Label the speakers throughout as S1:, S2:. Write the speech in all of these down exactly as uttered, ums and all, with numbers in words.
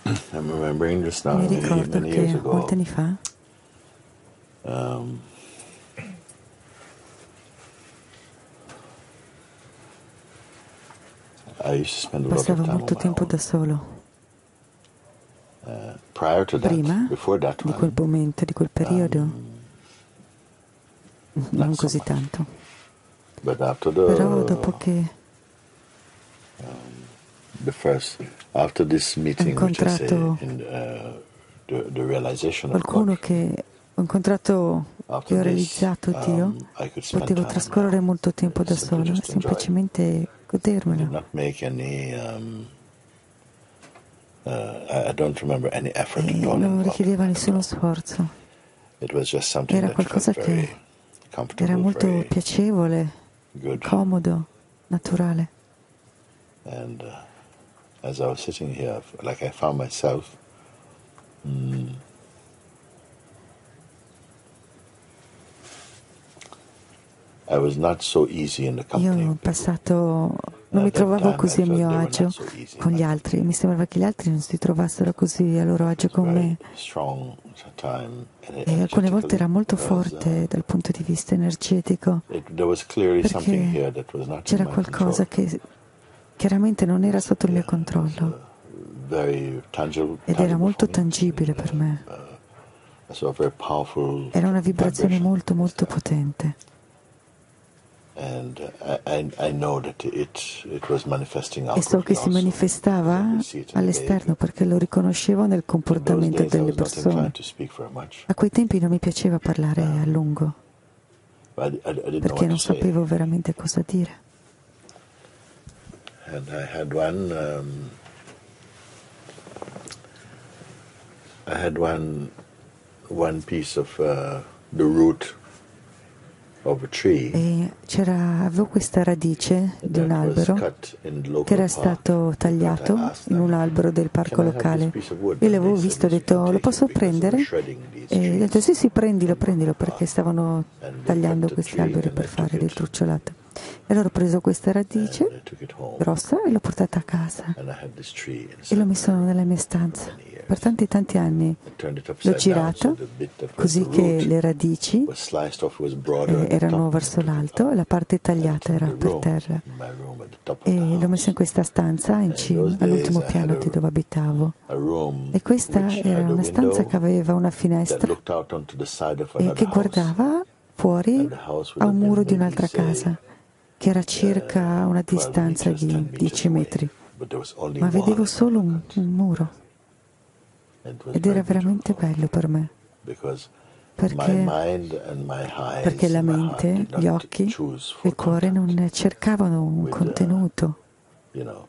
S1: I'm remembering just now,
S2: Mi
S1: many,
S2: ricordo
S1: many years
S2: che
S1: ago,
S2: molti anni fa
S1: um, I used to spend a lot of
S2: passavo
S1: time on
S2: molto
S1: my
S2: tempo
S1: own.
S2: da solo.
S1: Uh, prior to that,
S2: Prima
S1: before that
S2: di quel
S1: one,
S2: momento, di quel periodo,
S1: um,
S2: non
S1: not so
S2: così
S1: much.
S2: tanto.
S1: But after
S2: Però
S1: the
S2: dopo che
S1: the first, after this
S2: ho
S1: meeting, which I say
S2: incontrato
S1: in uh, the the realization of God,
S2: qualcuno che ho incontrato e
S1: after
S2: ho
S1: this,
S2: realizzato Dio,
S1: um, I could spend
S2: potevo
S1: time on my
S2: trascorrere
S1: own.
S2: molto tempo
S1: I
S2: da
S1: simply
S2: solo e
S1: just enjoy.
S2: semplicemente
S1: I did
S2: godermelo.
S1: not make any. Um, uh, I I don't remember any effort at
S2: E
S1: all
S2: non
S1: involved in
S2: richiedeva
S1: that at
S2: nessuno
S1: all.
S2: sforzo.
S1: It was just something
S2: Era
S1: that felt
S2: qualcosa che
S1: very
S2: era
S1: comfortable,
S2: molto
S1: very
S2: piacevole,
S1: good.
S2: comodo, naturale.
S1: And uh, as I was sitting here, like I found myself mm, I was not so easy in the
S2: Io
S1: company
S2: in
S1: of people.
S2: passato non
S1: Uh,
S2: mi
S1: At that
S2: trovavo
S1: time, I
S2: così a
S1: felt
S2: mio
S1: they were not
S2: agio
S1: so easy in
S2: con
S1: my
S2: gli
S1: company.
S2: altri. Mi sembrava che gli altri non si trovassero così a loro
S1: It
S2: agio
S1: was a
S2: con
S1: very
S2: me.
S1: strong time, ener-
S2: E alcune volte
S1: energetically,
S2: era molto
S1: because
S2: forte
S1: uh,
S2: dal punto di vista energetico,
S1: it, there was clearly something
S2: perché
S1: here that was not in
S2: c'era
S1: my control.
S2: qualcosa che chiaramente non era sotto il mio
S1: Yeah, it was
S2: controllo
S1: uh, very tangible,
S2: ed era
S1: tangible for
S2: molto
S1: me.
S2: tangibile per
S1: And,
S2: me.
S1: uh, uh, I saw a very powerful
S2: Era una vibrazione
S1: vibration
S2: molto
S1: was
S2: molto
S1: there.
S2: potente.
S1: And uh, I, I I know that it, it was manifesting
S2: E so
S1: outwardly
S2: che si
S1: also, because
S2: manifestava
S1: I see it in the
S2: all'esterno
S1: behavior.
S2: perché lo riconoscevo nel
S1: In those
S2: comportamento
S1: days I
S2: delle
S1: was not inclined
S2: persone.
S1: to speak very much.
S2: A quei tempi non mi piaceva parlare a
S1: Um,
S2: lungo
S1: but I, I, I didn't know
S2: perché
S1: what to
S2: non
S1: say.
S2: sapevo veramente cosa dire.
S1: And I had one, um, I had one, one piece of uh, the root of a tree
S2: E c'era, avevo questa radice di un
S1: that was
S2: albero
S1: cut in the
S2: che
S1: local
S2: era
S1: park.
S2: stato
S1: In fact, I
S2: tagliato
S1: asked
S2: in un
S1: them,
S2: albero del
S1: can
S2: parco
S1: I have this
S2: locale.
S1: piece of wood?
S2: Io
S1: And they
S2: l'avevo
S1: said,
S2: visto, ho
S1: yes, you can
S2: detto, lo
S1: take
S2: posso
S1: it, because they were
S2: prendere?
S1: shredding these
S2: E ho detto,
S1: trees
S2: sì, sì, prendilo,
S1: from, from
S2: prendilo,
S1: the
S2: perché
S1: park.
S2: stavano
S1: And they cut
S2: tagliando
S1: the
S2: questi
S1: tree
S2: alberi
S1: and
S2: per
S1: I took
S2: fare del
S1: it
S2: trucciolato. E allora ho preso questa
S1: and
S2: radice
S1: I took it home.
S2: grossa e l'ho portata a casa
S1: And I had this tree
S2: e l'ho
S1: inside my
S2: messo
S1: room
S2: nella mia
S1: for
S2: stanza.
S1: many years.
S2: Per tanti tanti anni
S1: I turned it
S2: l'ho
S1: upside down, so
S2: girato
S1: the bit that was the
S2: così che
S1: root
S2: le radici
S1: was sliced off, was broader
S2: eh,
S1: at the
S2: erano
S1: top, and I
S2: verso
S1: took it
S2: l'alto
S1: up
S2: e la parte
S1: and had it
S2: tagliata
S1: in
S2: era
S1: the
S2: per
S1: room,
S2: terra.
S1: in my room at the top of the
S2: E l'ho messo in
S1: house.
S2: questa stanza in
S1: And in
S2: cima,
S1: those days
S2: all'ultimo
S1: I had
S2: piano di
S1: a,
S2: dove abitavo.
S1: a room
S2: E questa
S1: which
S2: era
S1: had a
S2: una stanza che
S1: window
S2: aveva una
S1: that
S2: finestra
S1: looked out onto the side of
S2: e
S1: another
S2: che
S1: house.
S2: guardava fuori
S1: And the house would
S2: a
S1: have
S2: un
S1: been
S2: muro di
S1: maybe,
S2: un'altra
S1: say,
S2: casa, che era circa a una
S1: twelve
S2: distanza
S1: meters,
S2: di
S1: ten meters
S2: dieci
S1: away.
S2: metri.
S1: But there was only
S2: Ma
S1: wall
S2: vedevo
S1: and no
S2: solo un,
S1: cut.
S2: un muro
S1: It was
S2: ed
S1: very
S2: era
S1: beautiful
S2: veramente
S1: for me,
S2: bello per me,
S1: because my
S2: perché,
S1: mind and my
S2: perché
S1: eyes
S2: la
S1: and my heart
S2: mente,
S1: did
S2: gli
S1: not
S2: occhi
S1: choose
S2: e
S1: for
S2: il cuore
S1: contact
S2: non cercavano un
S1: with, uh,
S2: contenuto
S1: you know,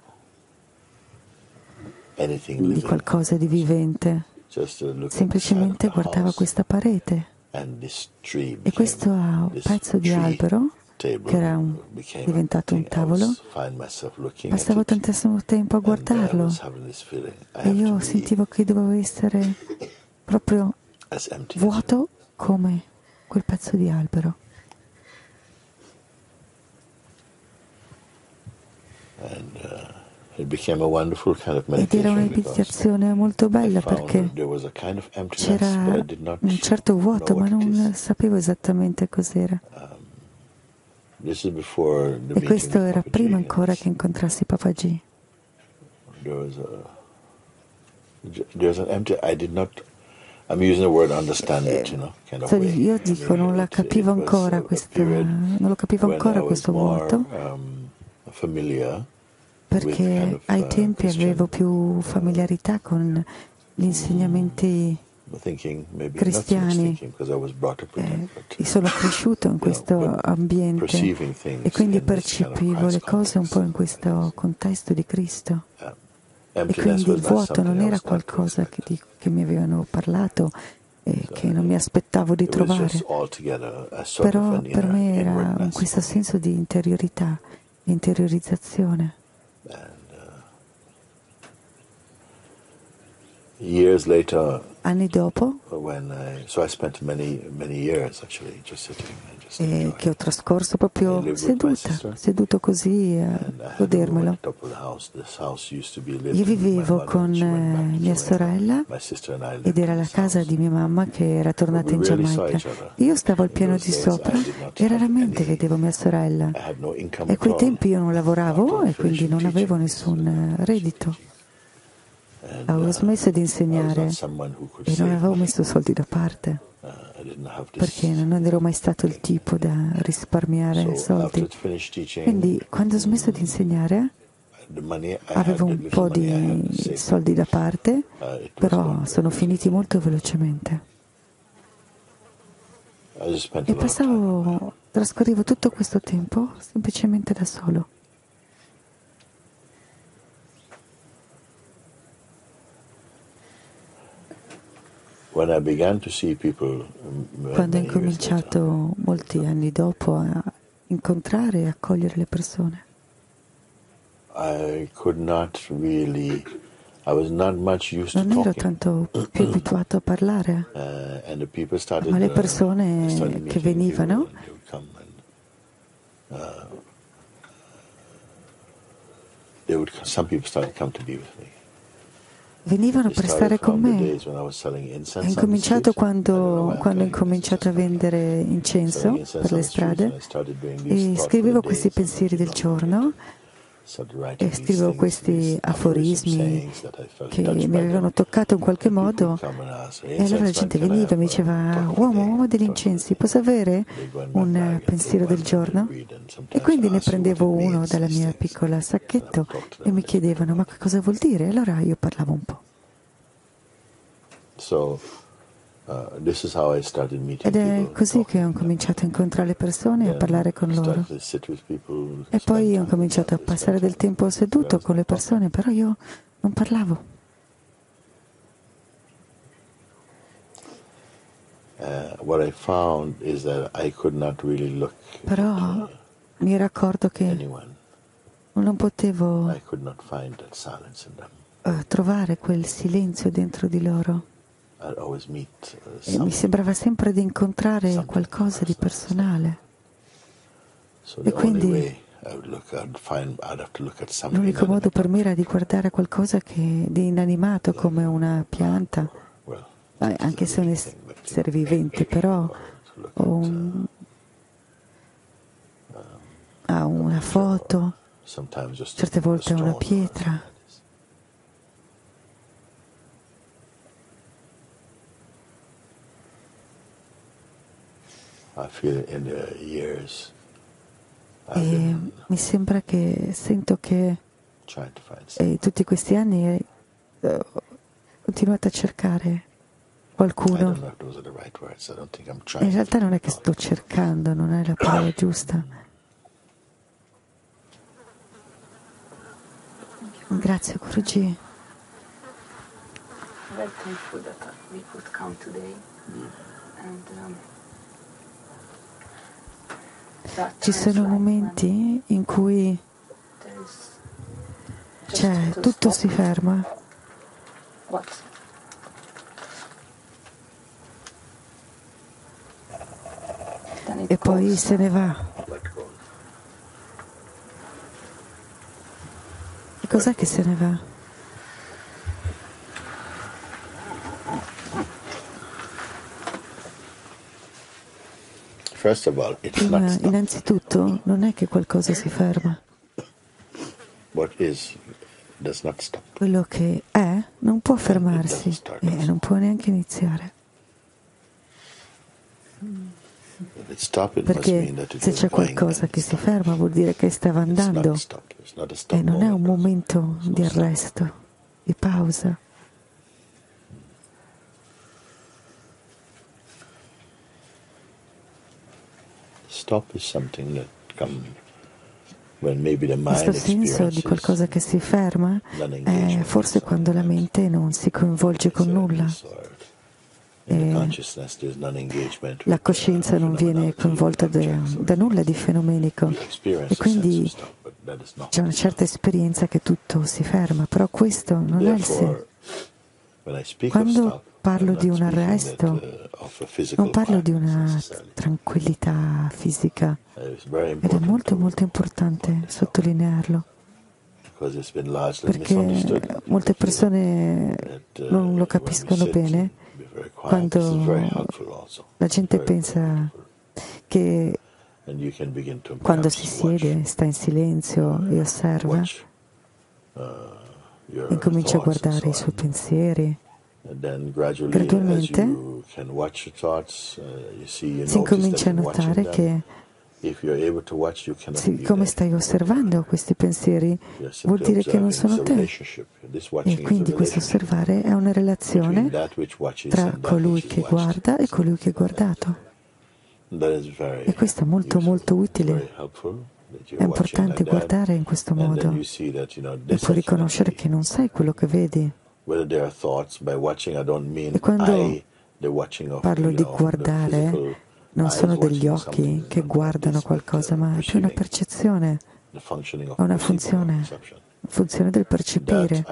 S1: anything
S2: di
S1: living.
S2: qualcosa di vivente,
S1: Just to look at the side of
S2: semplicemente
S1: the
S2: guardava
S1: house,
S2: questa parete
S1: and this tree
S2: e
S1: became,
S2: questo
S1: this
S2: pezzo di
S1: tree
S2: albero, che
S1: table
S2: era un-
S1: became a
S2: diventato un
S1: thing. I
S2: tavolo,
S1: was find myself looking at
S2: passavo
S1: it,
S2: tantissimo tempo a
S1: and I
S2: guardarlo
S1: was having this feeling, I
S2: e
S1: have to
S2: io
S1: be
S2: sentivo che dovevo essere proprio
S1: as empty as you.
S2: vuoto come quel pezzo di albero.
S1: And uh, it became a wonderful kind of
S2: Ed era una
S1: meditation, because
S2: meditazione molto
S1: I
S2: bella
S1: found
S2: perché
S1: there was a kind of emptiness, but
S2: c'era
S1: I did not
S2: un certo
S1: know
S2: vuoto, ma
S1: what it is.
S2: non sapevo esattamente cos'era.
S1: Um, this is before the
S2: E
S1: meeting
S2: questo
S1: with
S2: era
S1: Papa
S2: prima
S1: G.
S2: ancora che incontrassi Papa G.
S1: There was a there's an empty. I did not. I'm using the word understand it, you know, kind of
S2: So,
S1: way.
S2: io
S1: I
S2: dico,
S1: mean,
S2: non la
S1: it, it
S2: capivo
S1: was a,
S2: ancora
S1: a
S2: questa,
S1: period
S2: non lo capivo
S1: when I
S2: ancora
S1: was
S2: questo
S1: more
S2: vuoto,
S1: um, familiar with kind
S2: perché
S1: of
S2: ai
S1: uh,
S2: tempi avevo
S1: Christian
S2: più familiarità con gli insegnamenti
S1: thinking, maybe not so much
S2: cristiani.
S1: thinking, because I was brought up with that,
S2: Eh,
S1: but
S2: sono cresciuto in
S1: you know,
S2: questo
S1: but
S2: ambiente
S1: perceiving
S2: e
S1: things
S2: quindi
S1: in this kind of
S2: percepivo
S1: Christ
S2: le cose un
S1: context.
S2: po' in questo contesto di Cristo.
S1: Uh,
S2: E
S1: emptiness
S2: quindi
S1: was
S2: il
S1: not
S2: vuoto
S1: something
S2: non
S1: I
S2: era
S1: was not to
S2: qualcosa che,
S1: expect.
S2: di, che mi avevano parlato e
S1: So
S2: che non mi
S1: it,
S2: aspettavo di
S1: it was just
S2: trovare.
S1: altogether a sort of
S2: Però
S1: an
S2: per
S1: inner
S2: me era un
S1: inwardness
S2: questo
S1: for me.
S2: senso di interiorità, di interiorizzazione.
S1: And uh, years later,
S2: anni dopo,
S1: when I, so I spent many, many years actually just sitting and just
S2: e
S1: enjoying.
S2: che ho trascorso
S1: I
S2: proprio
S1: lived with my
S2: seduta,
S1: sister,
S2: seduto così a
S1: and I had a room
S2: godermelo.
S1: at the top of the house. This house used to be lived
S2: Io
S1: in with my
S2: vivevo
S1: mother,
S2: con
S1: and she went back
S2: eh,
S1: to
S2: mia
S1: Jamaica.
S2: sorella
S1: My sister and I
S2: ed
S1: lived
S2: era
S1: in
S2: la
S1: this
S2: casa
S1: house.
S2: di mia mamma che era
S1: But
S2: tornata
S1: we
S2: in
S1: rarely saw
S2: Giamaica.
S1: each other.
S2: Io stavo al
S1: In
S2: piano
S1: those
S2: di
S1: days,
S2: sopra
S1: I did not
S2: e
S1: have
S2: raramente
S1: any,
S2: vedevo mia sorella.
S1: I had no income
S2: E a
S1: at
S2: quei
S1: all,
S2: tempi io non
S1: apart
S2: lavoravo
S1: from
S2: e quindi
S1: finishing
S2: non avevo
S1: teaching, this was
S2: nessun
S1: when I
S2: eh,
S1: finished
S2: reddito.
S1: teaching. And
S2: Avevo
S1: uh,
S2: smesso di
S1: I was not
S2: insegnare
S1: someone who could
S2: e non
S1: save
S2: avevo
S1: money.
S2: messo soldi da parte
S1: Uh, I didn't have
S2: perché
S1: this
S2: non ero mai stato il
S1: thing.
S2: tipo da risparmiare
S1: So after
S2: soldi.
S1: I finished teaching,
S2: Quindi quando ho smesso di
S1: mm,
S2: insegnare
S1: the money I
S2: avevo
S1: had, the
S2: un
S1: little
S2: po'
S1: money I had
S2: di
S1: saved,
S2: soldi da parte,
S1: uh, it was
S2: però
S1: gone very
S2: sono
S1: quickly.
S2: finiti molto velocemente.
S1: I just spent a
S2: E
S1: lot of time on my own.
S2: passavo, trascorrevo tutto questo tempo semplicemente da solo.
S1: When I began to see people mm,
S2: Quando ho
S1: many years later,
S2: incominciato molti anni dopo a incontrare e accogliere le persone,
S1: I could not really, I was not much used to
S2: non ero
S1: talking.
S2: tanto più abituato a parlare,
S1: Uh, and the people started,
S2: ma le
S1: uh, I
S2: persone
S1: started
S2: che
S1: meeting people
S2: venivano
S1: and they would come and uh, they would, some people started to come to be with me.
S2: venivano
S1: It
S2: per
S1: started
S2: stare con
S1: from the
S2: me.
S1: days when I was selling
S2: È
S1: incense on the
S2: incominciato
S1: street. I don't know
S2: quando,
S1: why I'm
S2: quando ho
S1: telling you this, it's
S2: incominciato a
S1: just like
S2: vendere
S1: selling
S2: incenso
S1: incense
S2: per
S1: on
S2: le
S1: the street, and
S2: strade
S1: I started doing these
S2: e
S1: thoughts for the
S2: scrivevo questi
S1: days, and then
S2: pensieri del
S1: people would
S2: giorno
S1: started writing
S2: e
S1: these
S2: scrivevo
S1: things,
S2: questi
S1: these aphorism
S2: aforismi
S1: sayings that I felt
S2: che
S1: touched
S2: mi
S1: by
S2: avevano
S1: them.
S2: toccato in qualche
S1: And people would
S2: modo
S1: come and ask,
S2: e allora la
S1: incense man,
S2: gente
S1: can I
S2: veniva e
S1: have
S2: mi
S1: a
S2: diceva:
S1: thought of the
S2: uomo,
S1: day?
S2: uomo degli
S1: Thought of the
S2: incensi,
S1: day.
S2: posso avere
S1: So they'd go in my
S2: un
S1: bag and
S2: pensiero
S1: they'd
S2: del
S1: one and they'd
S2: giorno?
S1: read, and
S2: E
S1: sometimes
S2: quindi
S1: I
S2: ne
S1: ask you what
S2: prendevo
S1: it
S2: uno
S1: means,
S2: dalla
S1: these
S2: mia
S1: things,
S2: piccola
S1: and I
S2: sacchetto
S1: would talk to
S2: e
S1: them a
S2: mi
S1: little bit
S2: chiedevano: ma
S1: about
S2: che
S1: it.
S2: cosa vuol dire? E allora io parlavo un po'.
S1: So uh, this is how I started meeting
S2: Ed è
S1: people,
S2: così che ho
S1: talking to them.
S2: incominciato a incontrare le persone e a
S1: Then
S2: parlare con
S1: I
S2: loro.
S1: started to sit with people,
S2: E
S1: spend
S2: poi ho
S1: time with
S2: incominciato a
S1: them, spend
S2: passare del
S1: time,
S2: tempo
S1: but I
S2: seduto
S1: was
S2: con le
S1: not talking.
S2: persone, però io non parlavo.
S1: Uh, what I found is that I could not really look
S2: Però
S1: at
S2: mi ero accorto che
S1: anyone.
S2: non potevo
S1: I could not find that silence in them.
S2: eh, trovare quel silenzio dentro di loro.
S1: I'd always meet uh,
S2: E mi
S1: some,
S2: sembrava sempre di incontrare
S1: something
S2: qualcosa di personale.
S1: So
S2: E
S1: the only
S2: quindi
S1: way I would look, I'd find, I'd have to look at some
S2: l'unico modo
S1: inanimate
S2: per me era
S1: object.
S2: di guardare qualcosa che di inanimato come una pianta,
S1: Well,
S2: eh, anche se è un
S1: anything, but
S2: essere vivente, però
S1: or to look
S2: o
S1: at,
S2: un-
S1: uh,
S2: ha una foto,
S1: sometimes just
S2: certe
S1: a, a
S2: volte
S1: stone
S2: una
S1: or
S2: pietra.
S1: something like this. I feel in the years I've
S2: E
S1: been
S2: mi sembra che sento che
S1: trying to find
S2: eh,
S1: something.
S2: tutti questi anni eh, ho continuato a cercare
S1: I
S2: qualcuno.
S1: don't know if those are the right words. I don't think I'm trying.
S2: In realtà non è che
S1: No.
S2: sto cercando, non è la parola giusta. Grazie Guruji.
S3: Very thankful that we could come today. And, um, there are
S2: Ci
S3: times
S2: sono
S3: like
S2: momenti in cui
S3: when there is just
S2: cioè,
S3: to
S2: tutto
S3: stop
S2: si ferma
S3: what then it
S2: e poi
S3: goes.
S2: se ne va.
S1: Let go.
S2: E cos'è che se ne va?
S1: First of all, it's not
S2: Prima,
S1: stop.
S2: innanzitutto, non è che qualcosa si ferma.
S1: What is does not stop.
S2: Quello che è non può fermarsi e non può neanche iniziare.
S1: If it stop, it must
S2: Perché
S1: mean that it
S2: se
S1: was
S2: c'è
S1: going
S2: qualcosa
S1: and
S2: che
S1: it
S2: si
S1: stopped.
S2: ferma vuol dire che stava
S1: It's not
S2: andando
S1: a stop. It's not a stop
S2: e non è un
S1: moment.
S2: momento di arresto, di pausa.
S1: Stop is something that comes when maybe the mind
S2: Questo senso di
S1: experiences
S2: qualcosa che si ferma è
S1: non-engagement
S2: forse
S1: with
S2: quando la
S1: something
S2: mente non si coinvolge con nulla.
S1: else, or in the
S2: E
S1: consciousness there's non-engagement
S2: la
S1: with,
S2: coscienza
S1: uh,
S2: non viene
S1: phenomenology,
S2: coinvolta
S1: with
S2: da,
S1: objects or
S2: da nulla
S1: things.
S2: di fenomenico
S1: We experience
S2: e
S1: a sense of
S2: quindi
S1: stop, but that is not.
S2: c'è una certa esperienza che tutto si ferma, però questo non è il senso.
S1: Therefore,
S2: Quando parlo di un arresto, non parlo di una tranquillità fisica, ed è molto molto importante sottolinearlo, perché molte persone non lo capiscono bene quando la gente pensa che quando si siede, sta in silenzio e osserva, incomincia a guardare i suoi pensieri. Gradualmente si incomincia a notare che, siccome stai osservando questi pensieri, vuol dire che non sono te. E quindi questo osservare è una relazione tra colui che guarda e colui che è guardato. E questo è molto molto utile. È importante guardare in questo modo e poi riconoscere che non sei quello che vedi. E quando parlo di guardare, non sono degli occhi che guardano qualcosa, ma è più una percezione, è una funzione, funzione del percepire.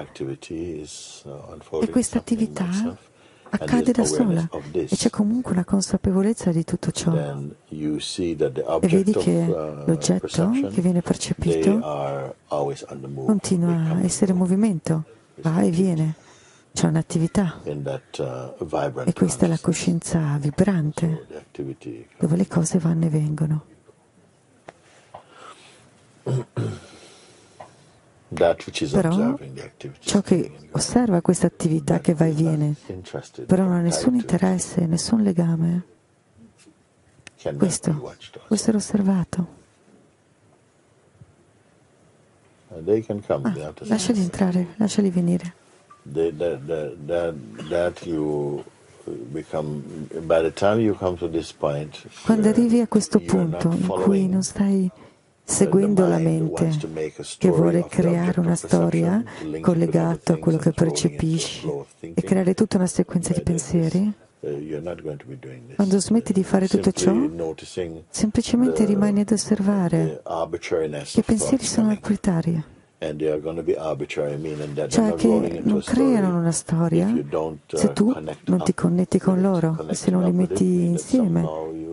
S2: E questa attività accade da sola e c'è comunque una consapevolezza di tutto ciò. E vedi che l'oggetto che viene percepito continua a essere in movimento, va e viene, c'è un'attività. E questa è la coscienza vibrante, dove le cose vanno e vengono. Però ciò che osserva questa attività che va e viene, però non ha nessun interesse, nessun legame. Questo può essere osservato. Ah, lasciali entrare, lasciali venire. Quando arrivi a questo punto in cui non stai seguendo la mente che vuole creare una storia collegata a quello che percepisci e creare tutta una sequenza di pensieri, quando smetti di fare tutto ciò, semplicemente rimani ad osservare che i pensieri sono arbitrari, cioè che non creano una storia se tu non ti connetti con loro, se non li metti insieme.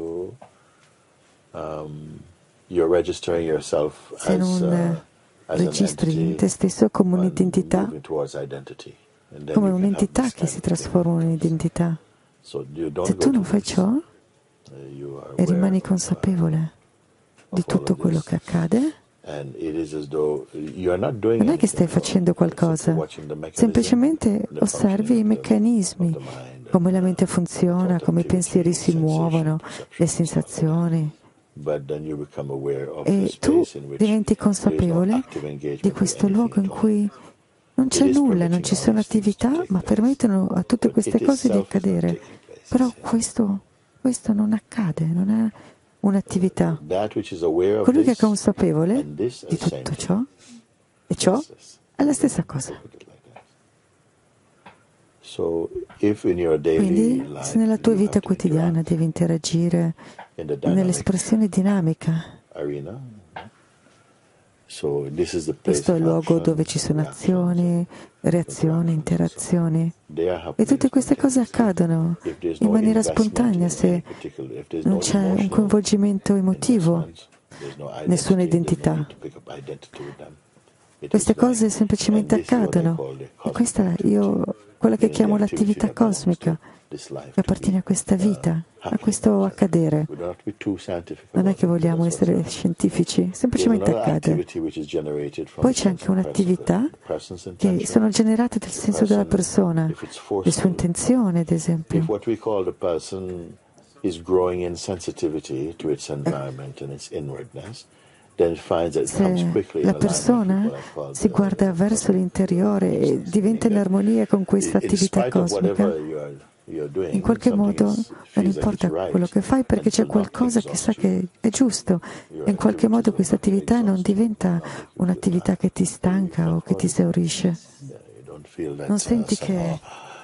S2: Se non registri te stesso come un'identità, come un'entità che si trasforma in un'identità. Se tu non fai ciò e rimani consapevole di tutto quello che accade, non è che stai facendo qualcosa, semplicemente osservi i meccanismi, come la mente funziona, come i pensieri si muovono, le sensazioni. E tu diventi consapevole di questo luogo in cui non c'è nulla, non ci sono attività, ma permettono a tutte queste cose di accadere. Però questo, questo non accade, non è un'attività. Colui che è consapevole di tutto ciò, e ciò è la stessa cosa. Quindi, se nella tua vita quotidiana devi interagire nell'espressione dinamica, questo è il luogo dove ci sono azioni, reazioni, interazioni. E tutte queste cose accadono in maniera spontanea se non c'è un coinvolgimento emotivo, nessuna identità. Queste cose semplicemente accadono. E questa è io, quella che chiamo l'attività cosmica, che appartiene a questa vita, a questo accadere. Non è che vogliamo essere scientifici, semplicemente accade. Poi c'è anche un'attività che sono generate dal senso della persona, le sue intenzioni, ad esempio. Se la persona si guarda verso l'interiore e diventa in armonia con questa attività cosmica, in qualche modo non importa quello che fai perché c'è qualcosa che sa che è giusto e in qualche modo questa attività non diventa un'attività che ti stanca o che ti esaurisce. Non senti che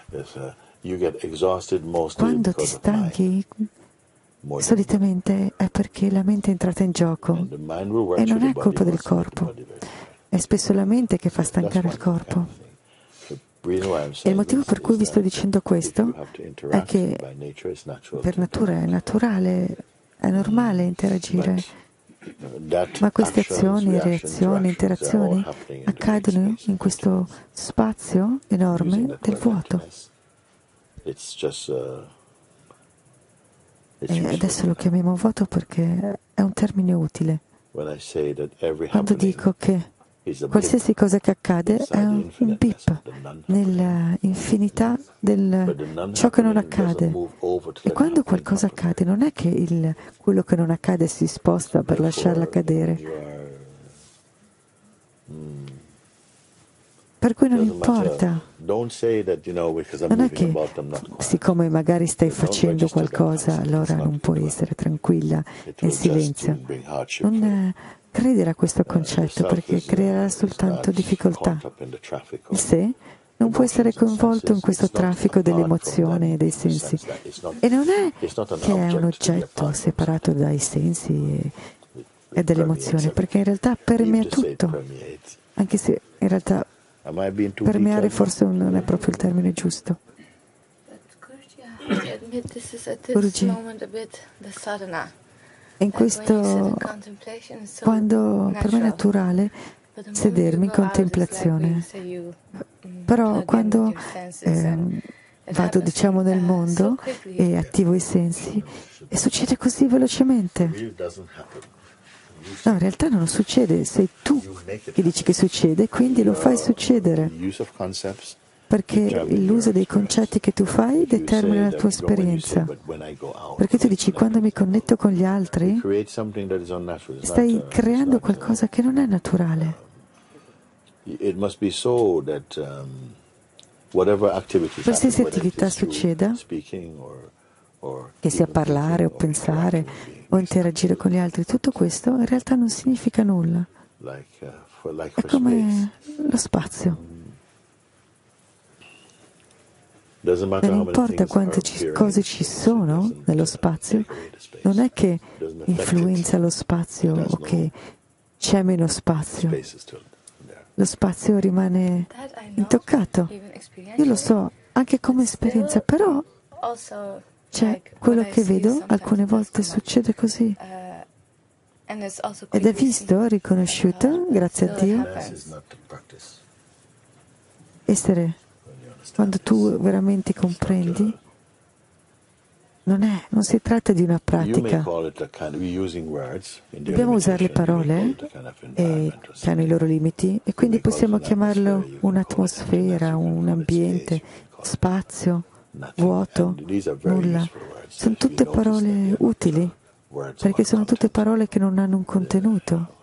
S2: quando ti stanchi solitamente è perché la mente è entrata in gioco e non è colpa del corpo, è spesso la mente che fa stancare il corpo. E il motivo per cui vi sto dicendo questo è che per natura è naturale, è normale interagire, ma queste azioni, reazioni, interazioni accadono in questo spazio enorme del vuoto. E adesso lo chiamiamo vuoto perché è un termine utile. Quando dico che qualsiasi cosa che accade è un, un bip nell'infinità del ciò che non accade. E quando qualcosa accade non è che il, quello che non accade si sposta per lasciarla cadere. Per cui non importa. Non è che siccome magari stai facendo qualcosa allora non puoi essere tranquilla in silenzio. Non credere a questo concetto perché creerà soltanto difficoltà. Il sé non può essere coinvolto in questo traffico delle emozioni e dei sensi. E non è che è un oggetto separato dai sensi e, e dalle emozioni, perché in realtà permea tutto, anche se in realtà permeare forse non è proprio il termine giusto. Guruji, in questo, quando per me è naturale sedermi in contemplazione, però quando eh, vado diciamo nel mondo e attivo i sensi e succede così velocemente. No, in realtà non succede, sei tu che dici che succede, quindi lo fai succedere, perché l'uso dei concetti che tu fai determina la tua esperienza. Perché tu dici, quando mi connetto con gli altri, stai creando qualcosa che non è naturale. Qualsiasi attività succeda, che sia parlare o pensare o interagire con gli altri, tutto questo in realtà non significa nulla. È come lo spazio. Non importa quante ci, cose ci sono nello spazio, non è che influenza lo spazio o che c'è meno spazio. Lo spazio rimane intoccato. Io lo so anche come esperienza, però c'è quello che vedo, alcune volte succede così. Ed è visto, riconosciuto, grazie a Dio. Essere, quando tu veramente comprendi, non è, non si tratta di una pratica. Dobbiamo usare le parole e, che hanno i loro limiti e quindi possiamo chiamarlo un'atmosfera, un ambiente, spazio, vuoto, nulla. Sono tutte parole utili, perché sono tutte parole che non hanno un contenuto.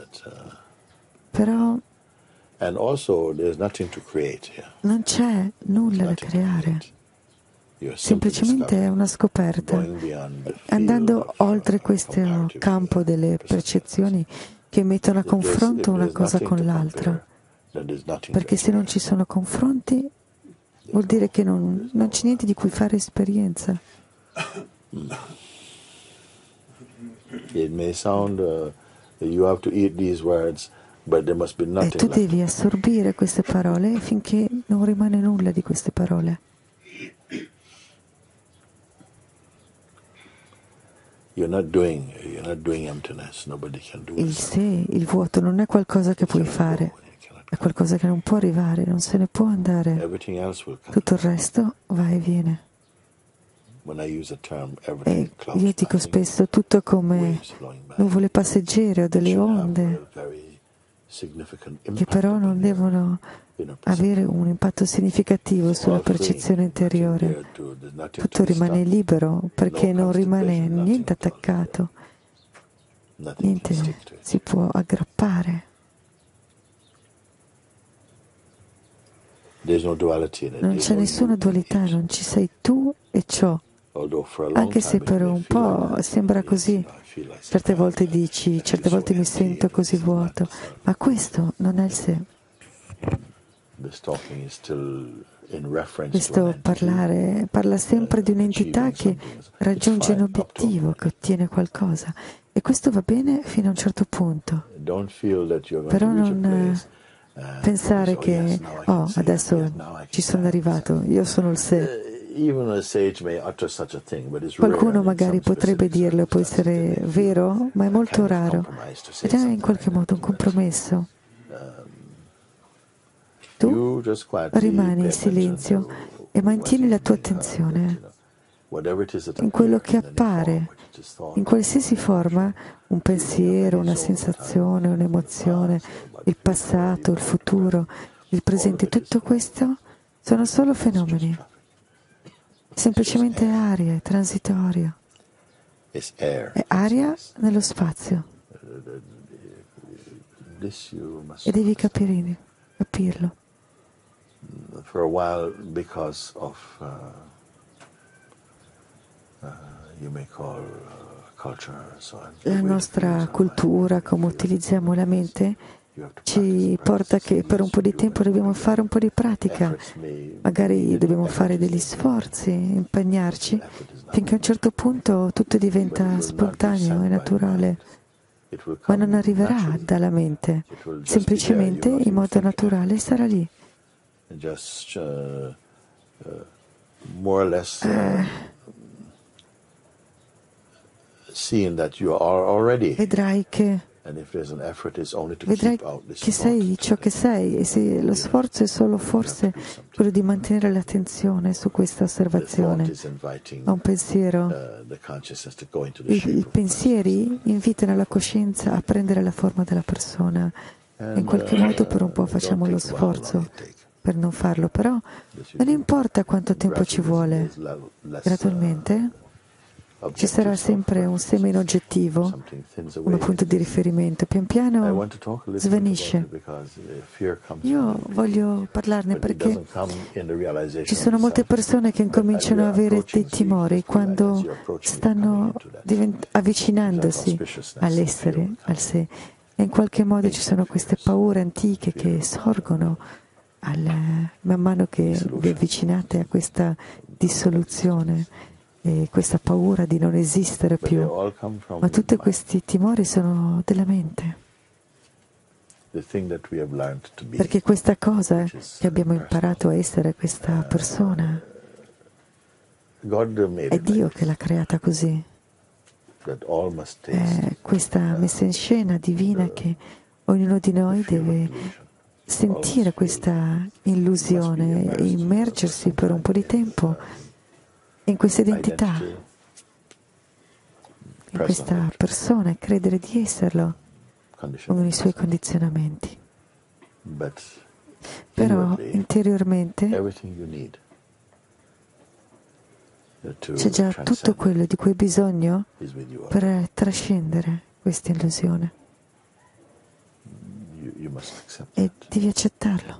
S2: Però non c'è nulla da creare. Semplicemente è una scoperta, andando oltre questo campo delle percezioni che mettono a confronto una cosa con l'altra. Perché se non ci sono confronti, vuol dire che non, non c'è niente di cui fare esperienza.
S1: It may sound uh, you have to eat these words, but there must be nothing.
S2: E tu devi assorbire queste parole finché non rimane nulla di queste parole.
S1: You're not doing, you're not doing emptiness. Nobody can do it.
S2: Il sé, il vuoto non è qualcosa che puoi fare, è qualcosa che non può arrivare, non se ne può andare. Tutto il resto va e viene. E io dico spesso tutto come nuvole passeggere o delle onde, che però non devono avere un impatto significativo sulla percezione interiore. Tutto rimane libero perché non rimane niente attaccato, niente si può aggrappare. Non c'è nessuna dualità, non ci sei tu e ciò. Anche se per un po' sembra così, certe volte dici, certe volte mi sento così vuoto, ma questo non è il sé. Questo parlare parla sempre di un'entità che raggiunge un obiettivo, che ottiene qualcosa, e questo va bene fino a un certo punto. Però non pensare che, oh, adesso ci sono arrivato, io sono il sé. Qualcuno magari potrebbe dirlo, può essere vero, ma è molto raro. Ed è in qualche modo un compromesso. Tu rimani in silenzio e mantieni la tua attenzione in quello che appare, in qualsiasi forma, un pensiero, una sensazione, un'emozione, il passato, il futuro, il presente, tutto questo sono solo fenomeni, semplicemente aria, è transitorio, è aria nello spazio e devi capire, capirlo.
S1: For a while, because of uh, uh, you may call uh, culture, so on.
S2: La nostra cultura, come utilizziamo la mente, ci porta che per un po' di tempo dobbiamo fare un po' di pratica, magari dobbiamo fare degli sforzi, impegnarci, finché a un certo punto tutto diventa spontaneo e naturale, ma non arriverà dalla mente, semplicemente in modo naturale sarà lì.
S1: Just uh, uh, more or less uh, seeing that you are already.
S2: Vedrai che
S1: And if there's an effort, it's only to
S2: vedrai
S1: keep out this
S2: che sei ciò che sei, e se lo sforzo è solo forse quello di mantenere l'attenzione su questa osservazione, a un pensiero. I, i pensieri invitano la coscienza a prendere la forma della persona. In qualche modo per un po' facciamo lo sforzo per non farlo, però non importa quanto tempo ci vuole, gradualmente ci sarà sempre un semine oggettivo, un punto di riferimento, pian piano svanisce. Io voglio parlarne perché ci sono molte persone che incominciano ad avere dei timori quando stanno divent- avvicinandosi all'essere, al sé, e in qualche modo ci sono queste paure antiche che sorgono Al, man mano che vi avvicinate a questa dissoluzione e questa paura di non esistere più, ma tutti questi timori sono della mente, perché questa cosa che abbiamo imparato a essere, questa persona, è Dio che l'ha creata così, è questa messa in scena divina che ognuno di noi deve sentire questa illusione e immergersi per un po' di tempo in questa identità, in questa persona e credere di esserlo con i suoi condizionamenti. Però interiormente c'è già tutto quello di cui hai bisogno per trascendere questa illusione. E devi accettarlo.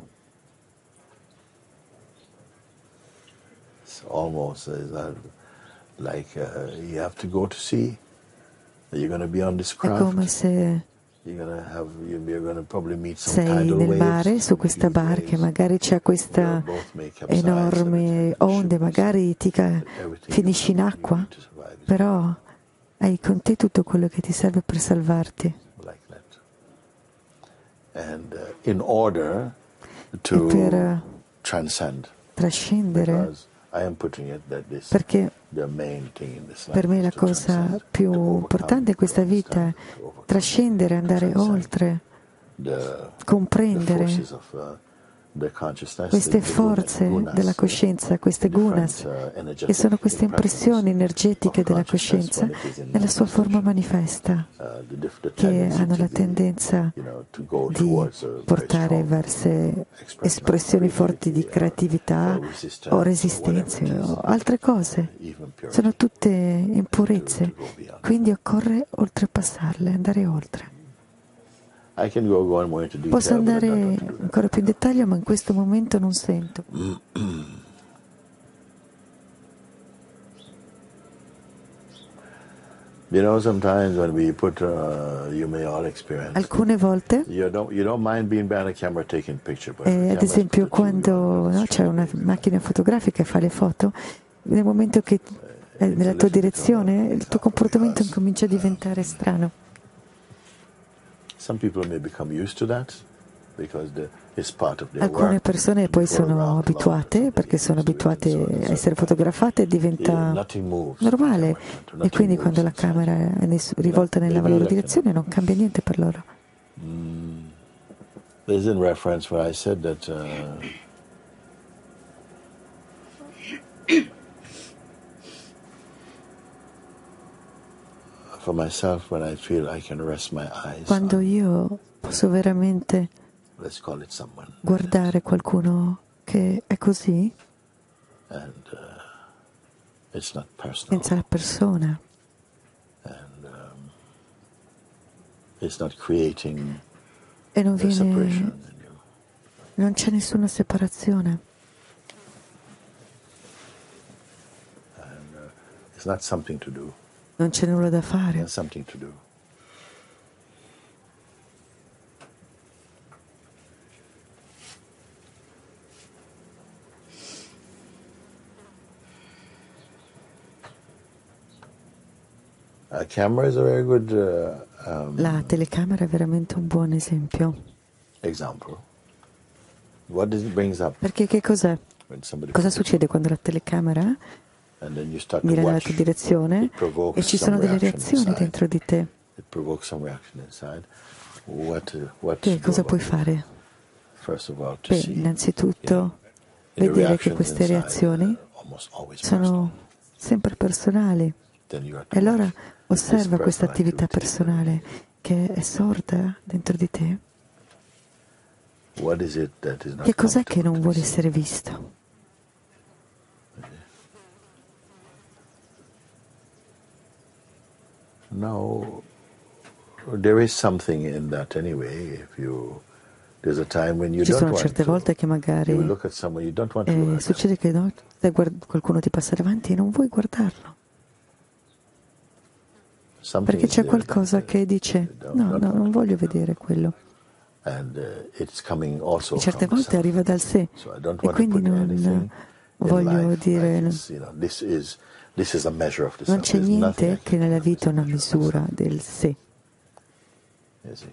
S1: It's almost uh, like uh, you have to go to sea. You're going to be on this craft.
S2: È come se
S1: you're going to have, you're going to probably meet some
S2: sei
S1: tidal
S2: nel
S1: waves,
S2: mare, su questa barca, e magari c'è questa enorme onde, magari ti ca- finisci in acqua, però hai con te tutto quello che ti serve per salvarti.
S1: And uh, in order to
S2: per
S1: transcend,
S2: trascendere,
S1: I am putting it that this,
S2: perché
S1: the main thing in this life
S2: per me la cosa più importante in questa vita è trascendere, andare oltre, comprendere queste forze della coscienza, queste gunas, che sono queste impressioni energetiche della coscienza nella sua forma manifesta, che hanno la tendenza di portare verso espressioni forti di creatività o resistenze o altre cose. Sono tutte impurezze, quindi occorre oltrepassarle, andare oltre. Posso andare ancora più in dettaglio, ma in questo momento non sento.
S1: You know, sometimes when we put, uh, you may all experience.
S2: Alcune volte,
S1: you don't, you don't mind being behind a camera taking picture, but
S2: eh, ad esempio quando no, c'è una macchina fotografica e fa le foto, nel momento che è nella tua direzione, il tuo comportamento comincia a diventare strano.
S1: Some people may become used to that.
S2: Alcune persone poi sono abituate, perché sono abituate a essere fotografate, e diventa normale. E quindi quando la camera è rivolta nella loro direzione non cambia niente per loro.
S1: There's in reference where I said that uh, for myself, when I feel I can rest my eyes
S2: quando io posso veramente
S1: let's call it someone,
S2: guardare qualcuno che è così,
S1: and uh, it's not personal,
S2: senza la persona,
S1: and um, it's not creating
S2: e non viene, non c'è nessuna separazione.
S1: And, uh, it's not something to do.
S2: Non c'è nulla da fare.
S1: It's something to do. A camera is a very good uh, um,
S2: La telecamera è veramente un buon esempio.
S1: Example. What does it brings up?
S2: Perché che cos'è? Cosa succede quando la telecamera mira nella tua direzione e ci sono delle reazioni dentro di te? Che cosa puoi fare? Beh, innanzitutto vedere che queste reazioni sono sempre personali. E allora osserva questa attività personale che è sorta dentro di te. Che cos'è che non vuole essere visto?
S1: No, there is something in that anyway. If you, there's a time when you
S2: Ci
S1: don't
S2: sono
S1: want
S2: certe
S1: to.
S2: volte che magari
S1: You look at someone you don't want to
S2: eh,
S1: look at.
S2: succede che no, qualcuno ti passa davanti e non vuoi guardarlo.
S1: Something
S2: Perché c'è
S1: there
S2: qualcosa
S1: that,
S2: che dice no, no, non voglio vedere quello.
S1: And, uh, it's coming also
S2: E certe
S1: from
S2: volte
S1: self.
S2: arriva dal sé
S1: So I don't
S2: e
S1: want to
S2: quindi
S1: put anything
S2: non
S1: in
S2: voglio
S1: life.
S2: dire
S1: I just, you know, this is this is a measure of the
S2: non
S1: self.
S2: c'è
S1: There's nothing I
S2: niente che
S1: can
S2: nella
S1: do.
S2: vita è una
S1: It's a measure
S2: misura
S1: of the self.
S2: del sé.
S1: You see.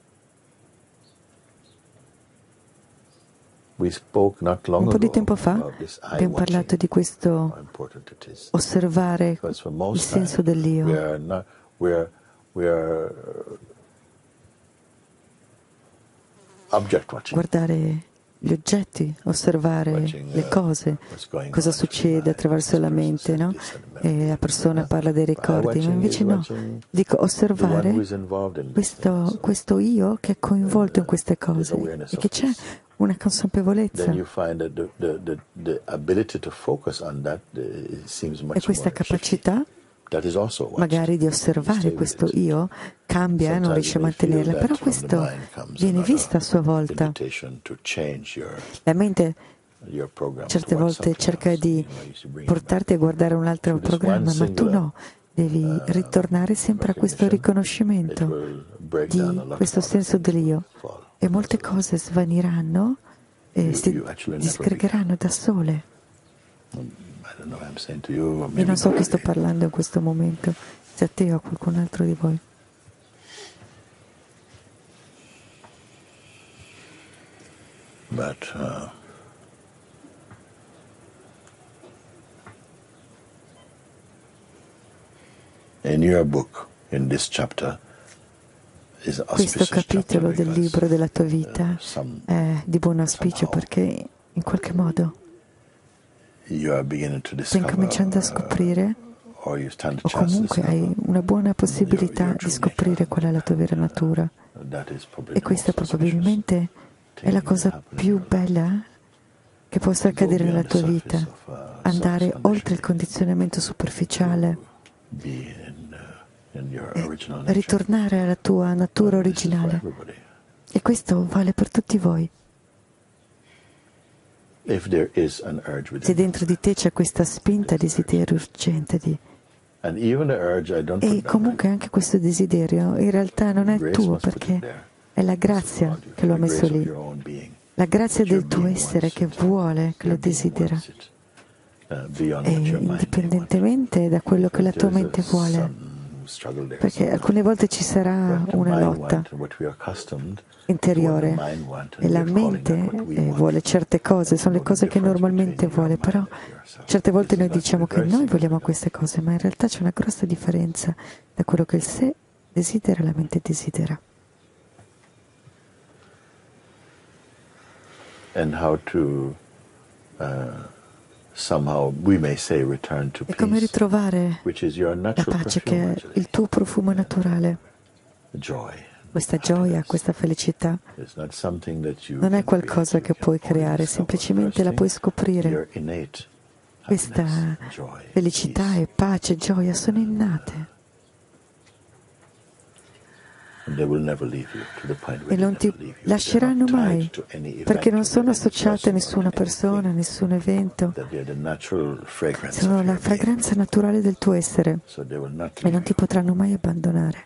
S1: We spoke not long
S2: Un po' di
S1: ago
S2: tempo fa
S1: about this eye
S2: abbiamo parlato
S1: watching,
S2: di questo
S1: how important it is.
S2: osservare
S1: Because for
S2: il
S1: most
S2: senso
S1: time, we
S2: dell'io.
S1: are not, we are, we are object watching.
S2: Guardare gli oggetti, osservare
S1: Watching,
S2: le
S1: uh,
S2: cose,
S1: what's going
S2: cosa
S1: on
S2: succede attraverso la mente, no? E la persona parla dei ricordi, ma invece no. Dico osservare questo, questo io che è coinvolto in queste cose e che c'è una consapevolezza. E questa capacità magari di osservare questo io cambia e non riesce a mantenerla, però questo viene visto a sua volta. La mente certe volte cerca di portarti a guardare un altro programma, ma tu no, devi ritornare sempre a questo riconoscimento di questo senso dell'io e molte cose svaniranno e si disgregheranno da sole. Io non so chi sto parlando in questo momento, se a te o a qualcun altro di voi.
S1: But uh, in your book, in this chapter, is
S2: questo capitolo del libro della tua vita è di buon auspicio perché in qualche modo stai cominciando a scoprire o comunque hai una buona possibilità di scoprire qual è la tua vera natura e questa probabilmente è la cosa più bella che possa accadere nella tua vita, andare oltre il condizionamento superficiale e ritornare alla tua natura originale. E questo vale per tutti voi. Se dentro di te c'è questa spinta, desiderio urgente di... E comunque anche questo desiderio in realtà non è tuo perché è la grazia che lo ha messo lì. La grazia del tuo essere che vuole, che lo desidera. E indipendentemente da quello che la tua mente vuole. perché alcune volte ci sarà una lotta interiore e la mente eh, vuole certe cose, sono le cose che normalmente vuole, però certe volte noi diciamo che noi vogliamo queste cose, ma in realtà c'è una grossa differenza da quello che il sé desidera e la mente desidera.
S1: And how to uh, somehow we may say return to
S2: e come
S1: peace,
S2: ritrovare
S1: which is your
S2: la
S1: natural
S2: pace
S1: perfume,
S2: che è il tuo profumo naturale,
S1: joy.
S2: questa gioia, questa felicità.
S1: It's not something that you
S2: Non è
S1: can
S2: qualcosa
S1: create,
S2: che
S1: you
S2: puoi
S1: can only
S2: creare,
S1: discover.
S2: semplicemente la puoi
S1: First
S2: scoprire.
S1: thing, your innate
S2: Questa
S1: happiness, joy,
S2: felicità
S1: peace.
S2: e pace, gioia sono innate
S1: And they will never leave you to the point where
S2: e
S1: they
S2: non ti
S1: never leave you. They're
S2: lasceranno
S1: not
S2: mai,
S1: tied to any event
S2: perché non
S1: or
S2: sono
S1: any
S2: associate a
S1: person or
S2: nessuna
S1: anything.
S2: persona, a nessun evento.
S1: That they're the natural fragrance
S2: Sono
S1: of
S2: la
S1: your being.
S2: fragranza naturale del tuo essere
S1: So they will not
S2: e
S1: leave
S2: non ti
S1: you.
S2: potranno mai abbandonare.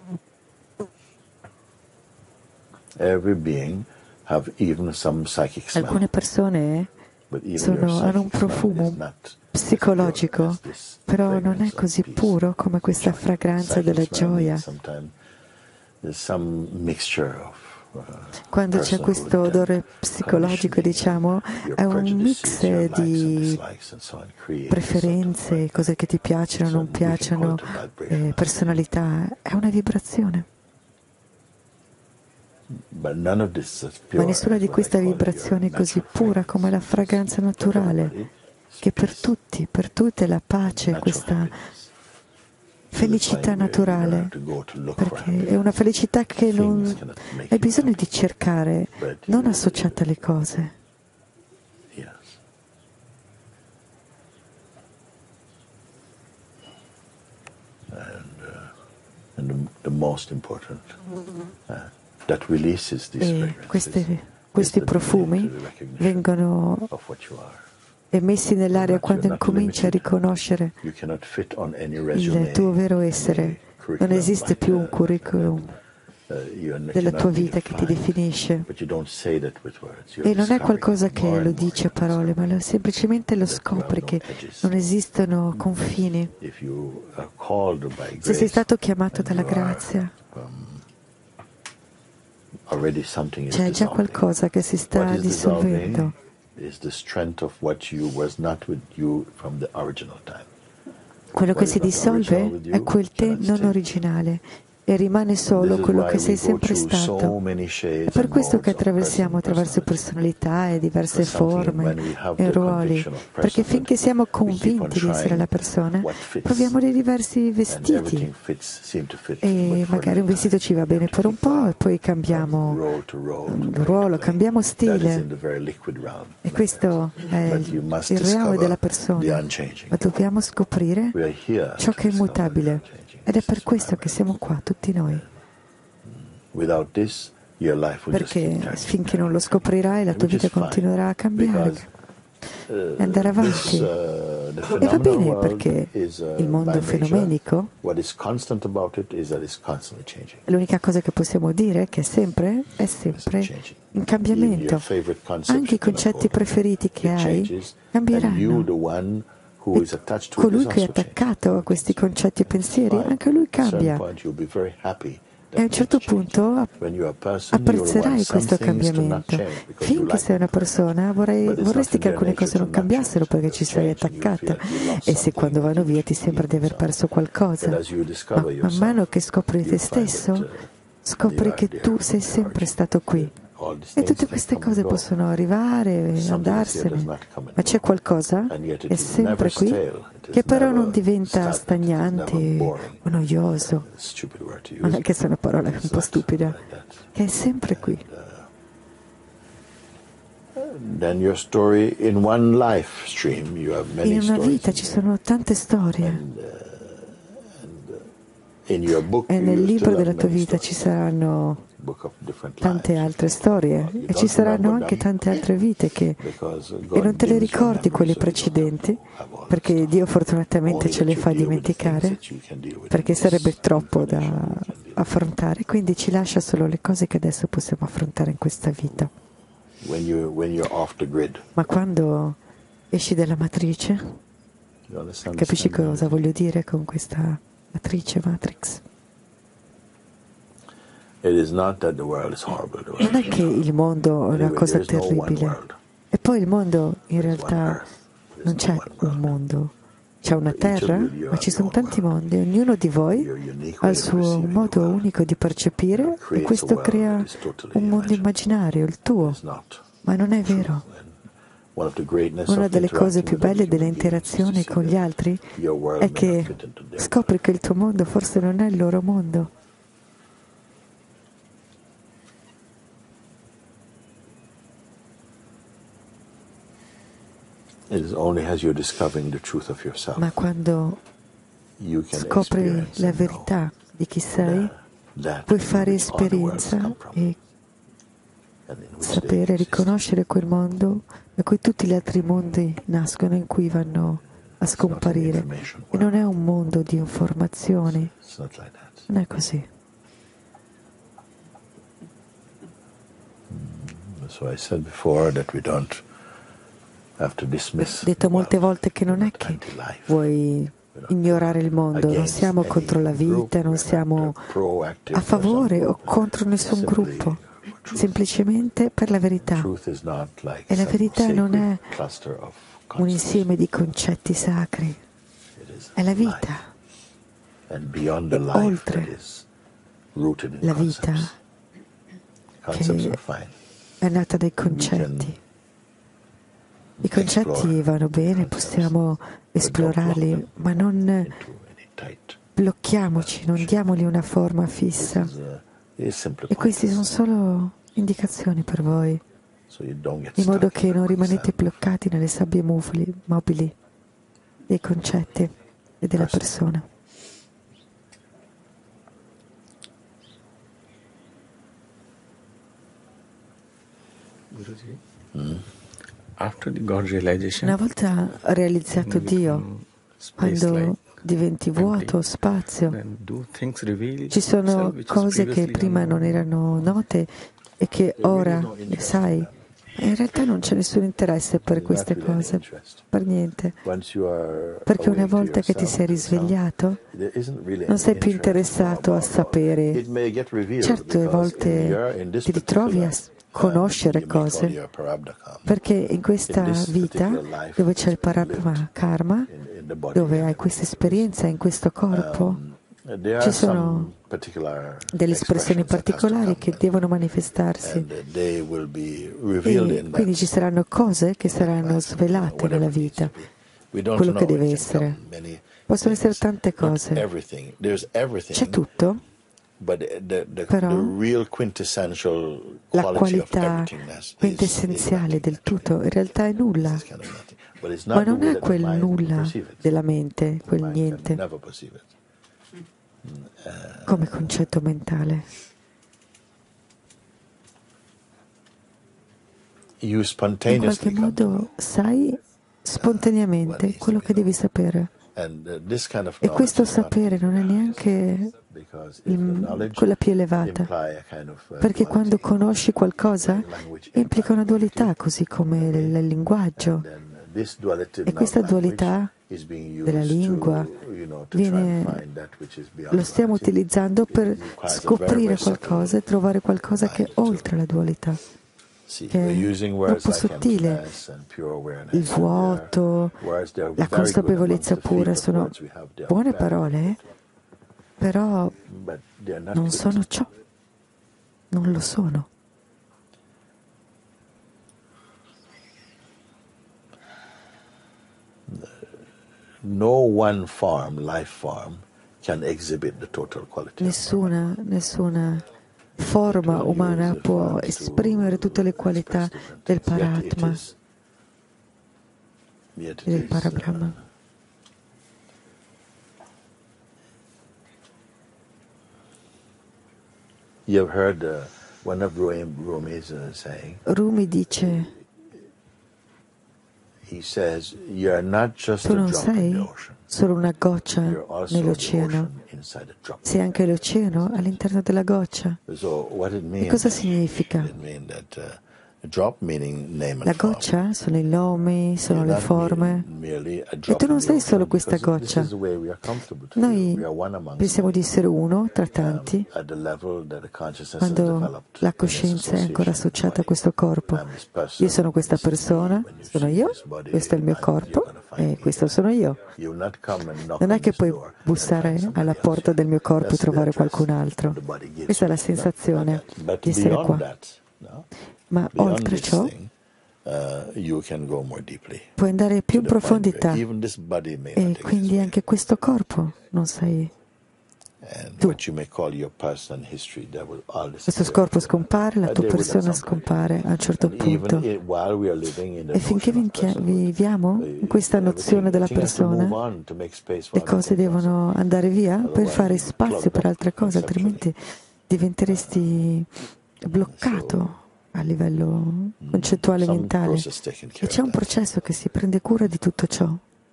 S1: Every being have even some psychic smell.
S2: Alcune persone
S1: But even
S2: sono,
S1: your
S2: hanno un
S1: psychic smell
S2: profumo
S1: is not as pure
S2: psicologico,
S1: as this
S2: però non è
S1: fragrance of
S2: così
S1: peace
S2: puro come questa
S1: and joy.
S2: fragranza
S1: Psychic
S2: della
S1: smell means
S2: gioia.
S1: sometimes there's some mixture of uh,
S2: Quando c'è questo
S1: personhood
S2: odore
S1: and
S2: psicologico,
S1: conditioning,
S2: diciamo,
S1: your
S2: è un
S1: prejudices,
S2: mix
S1: your likes and
S2: di
S1: dislikes and so on, create
S2: preferenze,
S1: a
S2: cose che ti piacciono, non
S1: So we can call
S2: piacciono,
S1: it a vibration.
S2: eh, personalità. È una vibrazione.
S1: But none of this is
S2: Ma
S1: pure
S2: nessuna
S1: as
S2: di
S1: what I
S2: queste
S1: call it, your
S2: vibrazioni è così
S1: natural
S2: pura
S1: fragrance.
S2: come la fragranza naturale,
S1: Everybody is
S2: che per
S1: peace,
S2: tutti, per tutte è la pace,
S1: natural
S2: questa
S1: happiness.
S2: felicità naturale, perché è una felicità che non hai bisogno di cercare, non associata alle cose.
S1: Yes. And, uh, and the, the most important uh, that releases these
S2: E
S1: fragrances
S2: queste,
S1: is
S2: questi
S1: the
S2: profumi
S1: definitive recognition
S2: vengono
S1: of what you are.
S2: emessi nell'aria
S1: You're
S2: quando
S1: not
S2: incominci a
S1: limited.
S2: riconoscere
S1: You cannot fit on any
S2: il
S1: resume,
S2: tuo vero
S1: any
S2: essere. Non
S1: curriculum
S2: esiste
S1: like
S2: più un
S1: that.
S2: curriculum
S1: Uh, you
S2: della
S1: cannot
S2: tua
S1: be
S2: vita che ti
S1: defined,
S2: definisce.
S1: but you don't say that with words. You're
S2: E non è
S1: discovering
S2: qualcosa
S1: more
S2: che
S1: and
S2: lo
S1: more
S2: dice a
S1: you're
S2: parole, ma lo-
S1: discovering
S2: semplicemente lo
S1: that you
S2: scopri
S1: have no
S2: che
S1: edges.
S2: non esistono confini.
S1: If you are called by
S2: Se sei
S1: grace,
S2: stato chiamato
S1: then
S2: dalla
S1: you are,
S2: grazia,
S1: um, already something is
S2: c'è già
S1: dissolving.
S2: qualcosa che si
S1: What
S2: sta
S1: is dissolving
S2: dissolvendo.
S1: is the strength of what you was not with you from the original time.
S2: Quello che
S1: What
S2: si
S1: is not original
S2: dissolve
S1: with
S2: è
S1: you
S2: quel te
S1: cannot
S2: non
S1: stay.
S2: originale e rimane
S1: This
S2: solo
S1: is
S2: quello
S1: why
S2: che
S1: we
S2: sei
S1: go
S2: sempre
S1: through so
S2: stato.
S1: many
S2: È
S1: shades
S2: per
S1: and
S2: questo che
S1: modes of
S2: attraversiamo
S1: person,
S2: attraverso
S1: personality.
S2: personalità e diverse
S1: Because something,
S2: forme
S1: when we have
S2: e
S1: the
S2: ruoli,
S1: conviction of
S2: perché
S1: personhood,
S2: finché siamo
S1: we keep on
S2: convinti di essere
S1: trying
S2: la persona,
S1: what fits.
S2: proviamo dei diversi
S1: And
S2: vestiti
S1: everything fits, seem to fit, but
S2: e
S1: for a
S2: magari un
S1: little
S2: vestito
S1: time,
S2: ci va
S1: you
S2: bene
S1: have to
S2: per un
S1: keep
S2: po'
S1: on
S2: e poi
S1: from
S2: cambiamo
S1: role to role, to
S2: mm,
S1: play to
S2: ruolo,
S1: play.
S2: cambiamo
S1: That is
S2: stile.
S1: in the very liquid realm,
S2: E
S1: like
S2: questo
S1: that.
S2: è
S1: But you must
S2: il reale
S1: discover
S2: della
S1: the
S2: persona,
S1: unchanging.
S2: ma dobbiamo scoprire
S1: We are here
S2: ciò
S1: to
S2: che è
S1: discover the
S2: immutabile
S1: unchanging.
S2: ed è
S1: This
S2: per
S1: is
S2: questo
S1: why
S2: che
S1: we're-
S2: siamo qua, tutti noi,
S1: Without this, your life will just keep
S2: perché
S1: turning.
S2: finché non lo scoprirai la tua
S1: Which is
S2: vita
S1: fine,
S2: continuerà a cambiare
S1: because, uh,
S2: e andare
S1: this,
S2: avanti.
S1: uh, the
S2: E va
S1: phenomenal
S2: bene
S1: world
S2: perché
S1: is, uh,
S2: il mondo
S1: by nature,
S2: fenomenico,
S1: what is constant about it is that it's constantly changing.
S2: l'unica cosa che possiamo dire è che è sempre, è
S1: It's
S2: sempre
S1: changing.
S2: in
S1: Even
S2: cambiamento.
S1: your favorite concept
S2: Anche i
S1: you cannot
S2: concetti
S1: hold.
S2: preferiti che
S1: It
S2: hai
S1: changes, and you,
S2: cambieranno.
S1: the one who is
S2: E
S1: attached to it, is
S2: colui che è
S1: also changing.
S2: attaccato a questi concetti e pensieri,
S1: Fine.
S2: anche lui
S1: At a certain
S2: cambia.
S1: point, you'll be very happy
S2: E a un
S1: that
S2: certo
S1: it's changing.
S2: punto app-
S1: When you're a person, you'll
S2: apprezzerai
S1: want some
S2: questo
S1: things to not
S2: cambiamento.
S1: change because you
S2: Finché
S1: like
S2: sei una
S1: them very much.
S2: persona vorrei-
S1: But it's not
S2: vorresti
S1: in
S2: che
S1: their
S2: alcune
S1: nature
S2: cose
S1: to
S2: non
S1: not
S2: cambiassero
S1: change.
S2: perché
S1: They
S2: ci sei
S1: change and you
S2: attaccata
S1: feel you lost
S2: e se
S1: something
S2: quando vanno
S1: that you
S2: via
S1: wish
S2: ti
S1: to
S2: sembra
S1: keep
S2: di aver
S1: and so on.
S2: perso qualcosa.
S1: But as you
S2: Ma
S1: discover
S2: man
S1: yourself,
S2: mano che scopri te
S1: you'll find that,
S2: stesso,
S1: uh,
S2: scopri
S1: they are
S2: che
S1: there
S2: tu
S1: from
S2: sei
S1: the
S2: sempre
S1: origin.
S2: stato qui.
S1: All these
S2: E
S1: things
S2: tutte
S1: can
S2: queste
S1: come and
S2: cose
S1: go.
S2: possono arrivare e
S1: Something is here
S2: andarsene,
S1: does not come and
S2: ma c'è
S1: go.
S2: qualcosa,
S1: And yet it
S2: è
S1: is
S2: sempre
S1: never
S2: qui,
S1: stale. It is
S2: che però
S1: never
S2: non diventa
S1: stagnant. It is never
S2: stagnante
S1: boring.
S2: o noioso,
S1: Stupid word to
S2: ma
S1: use.
S2: anche se è una parola
S1: It's
S2: un po'
S1: not
S2: stupida,
S1: like that.
S2: che è sempre qui.
S1: Then your story in one life stream, you have many
S2: In una
S1: stories.
S2: vita ci sono tante storie
S1: And, uh, and uh, in your book,
S2: e nel
S1: you
S2: libro
S1: still have
S2: della tua
S1: many
S2: vita ci
S1: stories.
S2: saranno
S1: Book of different
S2: tante
S1: lives.
S2: altre storie
S1: You
S2: e ci
S1: don't
S2: saranno
S1: remember
S2: anche
S1: them
S2: tante altre vite che
S1: because
S2: e
S1: God
S2: non te le
S1: dims your
S2: ricordi
S1: memory,
S2: quelle
S1: so you don't
S2: precedenti
S1: have to have all that
S2: perché
S1: stuff.
S2: Dio fortunatamente
S1: Only
S2: ce le
S1: that
S2: fa
S1: you deal with the things
S2: dimenticare
S1: that you can deal with
S2: perché
S1: in this
S2: sarebbe troppo da
S1: incarnation, you can deal with.
S2: affrontare, quindi ci lascia solo le cose che adesso possiamo affrontare in questa vita.
S1: When you when you're off the grid,
S2: Ma quando esci dalla matrice,
S1: you understand?
S2: capisci
S1: understand
S2: cosa voglio dire con questa matrice, matrix.
S1: Non
S2: è che il mondo è una cosa terribile. E poi il mondo, in realtà, non c'è un mondo. C'è una terra, ma ci sono tanti mondi. Ognuno di voi ha il suo modo unico di percepire e questo crea un mondo immaginario, il tuo. Ma non è vero. Una delle cose più belle delle interazioni con gli altri è che scopri che il tuo mondo forse non è il loro mondo. Ma quando scopri la verità di chi sei, puoi fare esperienza e sapere, riconoscere quel mondo da cui tutti gli altri mondi nascono, in cui vanno a scomparire. E non è un mondo di informazioni, non è così. Ho detto molte volte che non è che vuoi ignorare il mondo, non siamo contro la vita, non siamo a favore o contro nessun gruppo, semplicemente per la verità. E la verità non è un insieme di concetti sacri, è la vita. E oltre la vita, che è nata dai concetti. I concetti vanno bene, possiamo esplorarli, ma non blocchiamoci, non diamogli una forma fissa. E queste sono solo indicazioni per voi, in modo che non rimanete bloccati nelle sabbie mobili, mobili dei concetti e della persona.
S1: Mm.
S2: Una volta realizzato Dio, quando diventi vuoto, spazio, ci sono cose che prima non erano note e che ora le sai. In realtà non c'è nessun interesse per queste cose, per niente. Perché una volta che ti sei risvegliato, non sei più interessato a sapere. Certo, a volte ti ritrovi a conoscere cose, perché in questa vita dove c'è il parabhama karma, dove hai questa esperienza in questo corpo, ci sono delle espressioni particolari che devono manifestarsi e quindi ci saranno cose che saranno svelate nella vita, quello che deve essere. Possono essere tante cose, c'è tutto. Però la qualità quintessenziale del tutto in realtà è nulla, ma non è quel nulla della mente, quel niente, come concetto mentale. In qualche modo sai spontaneamente quello che devi sapere. E questo sapere non è neanche il, quella più elevata, perché quando conosci qualcosa implica una dualità, così come il, il linguaggio. E questa dualità della lingua viene, lo stiamo utilizzando per scoprire qualcosa e trovare qualcosa che è oltre la dualità, che è troppo sottile. Il vuoto, la consapevolezza pura sono buone parole, però non sono ciò, non lo sono.
S1: No one form, life form, can exhibit the total quality.
S2: Nessuna, nessuna forma umana può esprimere tutte le qualità del Paratma e del Parabrahma.
S1: You have heard uh, one of Rumi's uh, saying.
S2: Rumi dice,
S1: he says, you are not just
S2: tu
S1: a
S2: non
S1: drop in the
S2: sei
S1: ocean.
S2: solo una goccia nell'oceano, sei anche l'oceano all'interno della goccia. E cosa significa? La goccia sono i nomi, sono le forme. E tu non sei solo questa goccia. Noi pensiamo di essere uno tra tanti quando la coscienza è ancora associata a questo corpo. Io sono questa persona, sono io, questo è il mio corpo e questo sono io. Non è che puoi bussare alla porta del mio corpo e trovare qualcun altro. Questa è la sensazione di essere qua. Ma oltre ciò puoi andare più in profondità e quindi anche questo corpo non sei tu. Questo corpo scompare, la tua persona scompare a un certo punto. E finché viviamo in questa nozione della persona, le cose devono andare via per fare spazio per altre cose, altrimenti diventeresti bloccato a livello concettuale e mentale. E c'è un processo che si prende cura di tutto ciò.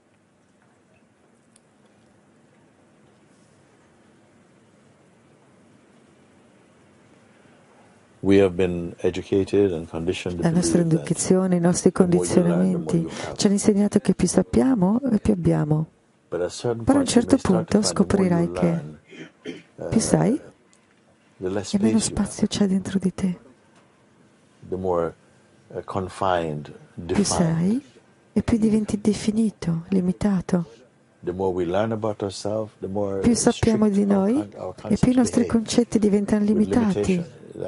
S2: La nostra educazione, i nostri condizionamenti ci hanno insegnato che più sappiamo e più abbiamo. Però a un certo punto scoprirai che più sai e meno spazio c'è dentro di te. Più sai e più diventi definito, limitato. Più sappiamo di noi e più i nostri concetti diventano limitati.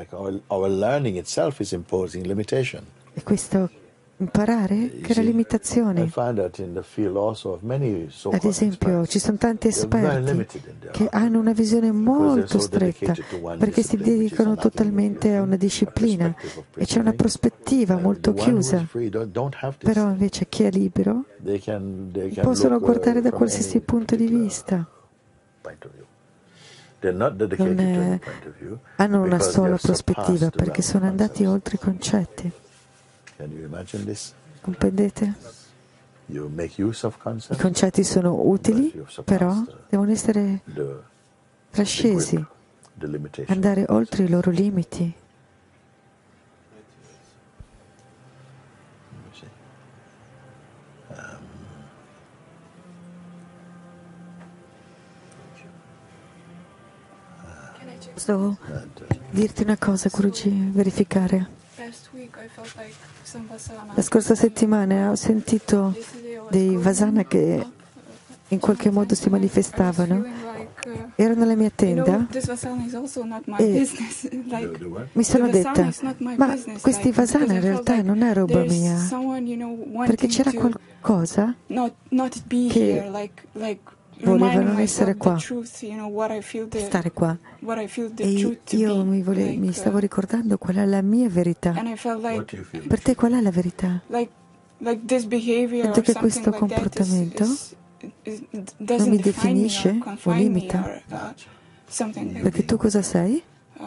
S2: E questo imparare crea limitazioni. Ad esempio, ci sono tanti esperti che hanno una visione molto stretta perché si dedicano totalmente a una disciplina e c'è una prospettiva molto chiusa. Però invece chi è libero possono guardare da qualsiasi punto di vista. Non è, hanno una sola prospettiva perché sono andati oltre i concetti. Comprendete? I concetti sono utili, però devono essere trascesi, andare oltre i loro limiti. Posso dirti una cosa, Guruji, verificare? La scorsa settimana ho sentito dei vasana che in qualche modo si manifestavano. Ero nella mia tenda e mi sono detta, ma questi vasana in realtà non è roba mia, perché c'era qualcosa che volevano essere qua, stare qua. E io mi, vole- mi stavo ricordando qual è la mia verità. Per te qual è la verità? Vedo che questo comportamento non mi definisce o limita. Perché tu cosa sei?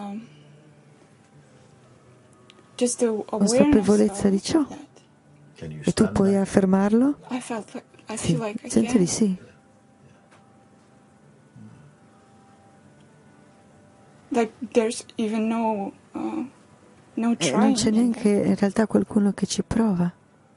S2: Consapevolezza di ciò. E tu puoi affermarlo? Sì, sento di sì.
S3: Like there's even no, uh, no
S2: e non c'è neanche in realtà qualcuno che ci prova.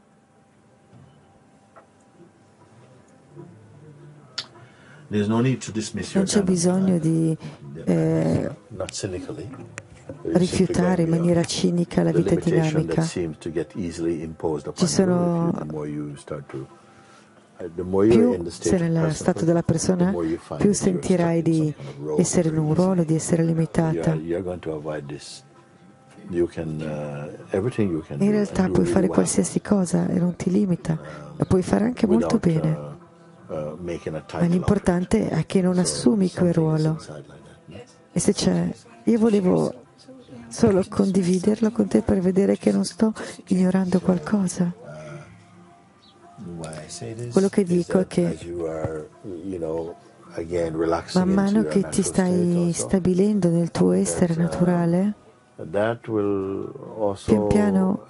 S2: Non c'è bisogno di eh, rifiutare in maniera cinica la vita dinamica. Ci sono più sei nello stato della persona, più sentirai di essere in un ruolo, di essere limitata. In realtà puoi fare qualsiasi cosa e non ti limita, la puoi fare anche molto bene. Ma l'importante è che non assumi quel ruolo. E se c'è, io volevo solo condividerlo con te per vedere che non sto ignorando qualcosa. Quello che dico è che man mano che ti stai stabilendo nel tuo essere naturale, pian piano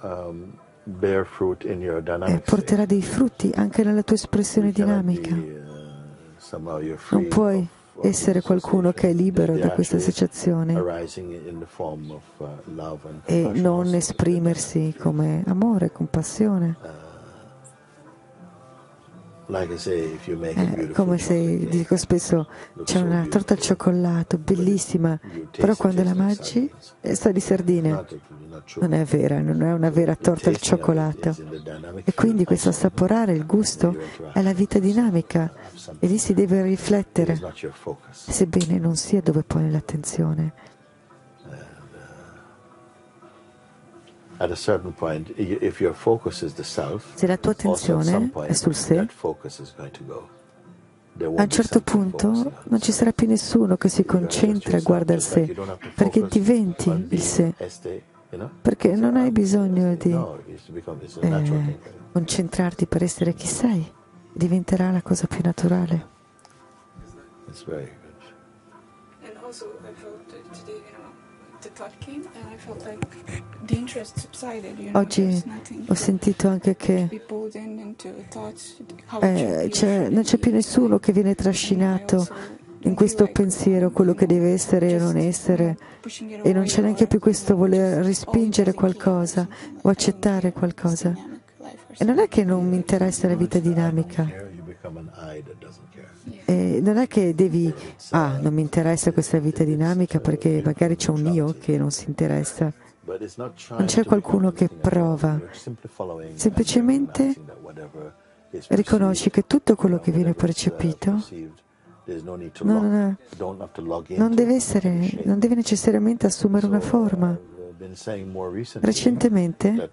S2: eh, porterà dei frutti anche nella tua espressione dinamica. Non puoi essere qualcuno che è libero da questa associazione e non esprimersi come amore, compassione. Eh, come se, dico spesso, c'è una torta al cioccolato bellissima, però quando la mangi sa di sardine. Non è vera, non è una vera torta al cioccolato. E quindi questo assaporare il gusto è la vita dinamica e lì si deve riflettere, sebbene non sia dove pone l'attenzione. Se la tua attenzione è sul sé, a un certo punto non ci sarà più nessuno che si concentra e guarda il sé, perché diventi il sé, perché non hai bisogno di eh, concentrarti per essere chi sei, diventerà la cosa più naturale. Oggi ho sentito anche che eh, c'è, non c'è più nessuno che viene trascinato in questo pensiero, quello che deve essere o non essere, e non c'è neanche più questo voler respingere qualcosa o accettare qualcosa. E non è che non mi interessa la vita dinamica. E non è che devi, ah, non mi interessa questa vita dinamica perché magari c'è un io che non si interessa. Non c'è qualcuno che prova. Semplicemente riconosci che tutto quello che viene percepito non, non deve essere, non deve necessariamente assumere una forma. Recentemente,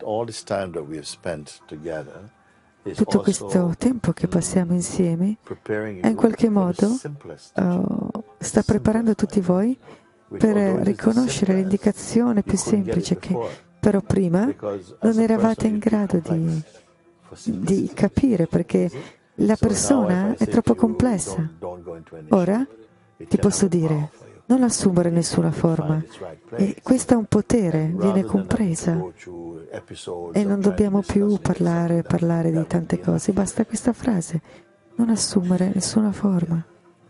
S2: tutto questo tempo che passiamo insieme è in qualche modo uh, sta preparando tutti voi per riconoscere l'indicazione più semplice che però prima non eravate in grado di, di capire perché la persona è troppo complessa. Ora ti posso dire, non assumere nessuna forma. E questo è un potere, viene compresa. E non dobbiamo più parlare, parlare di tante cose, basta questa frase, non assumere nessuna forma.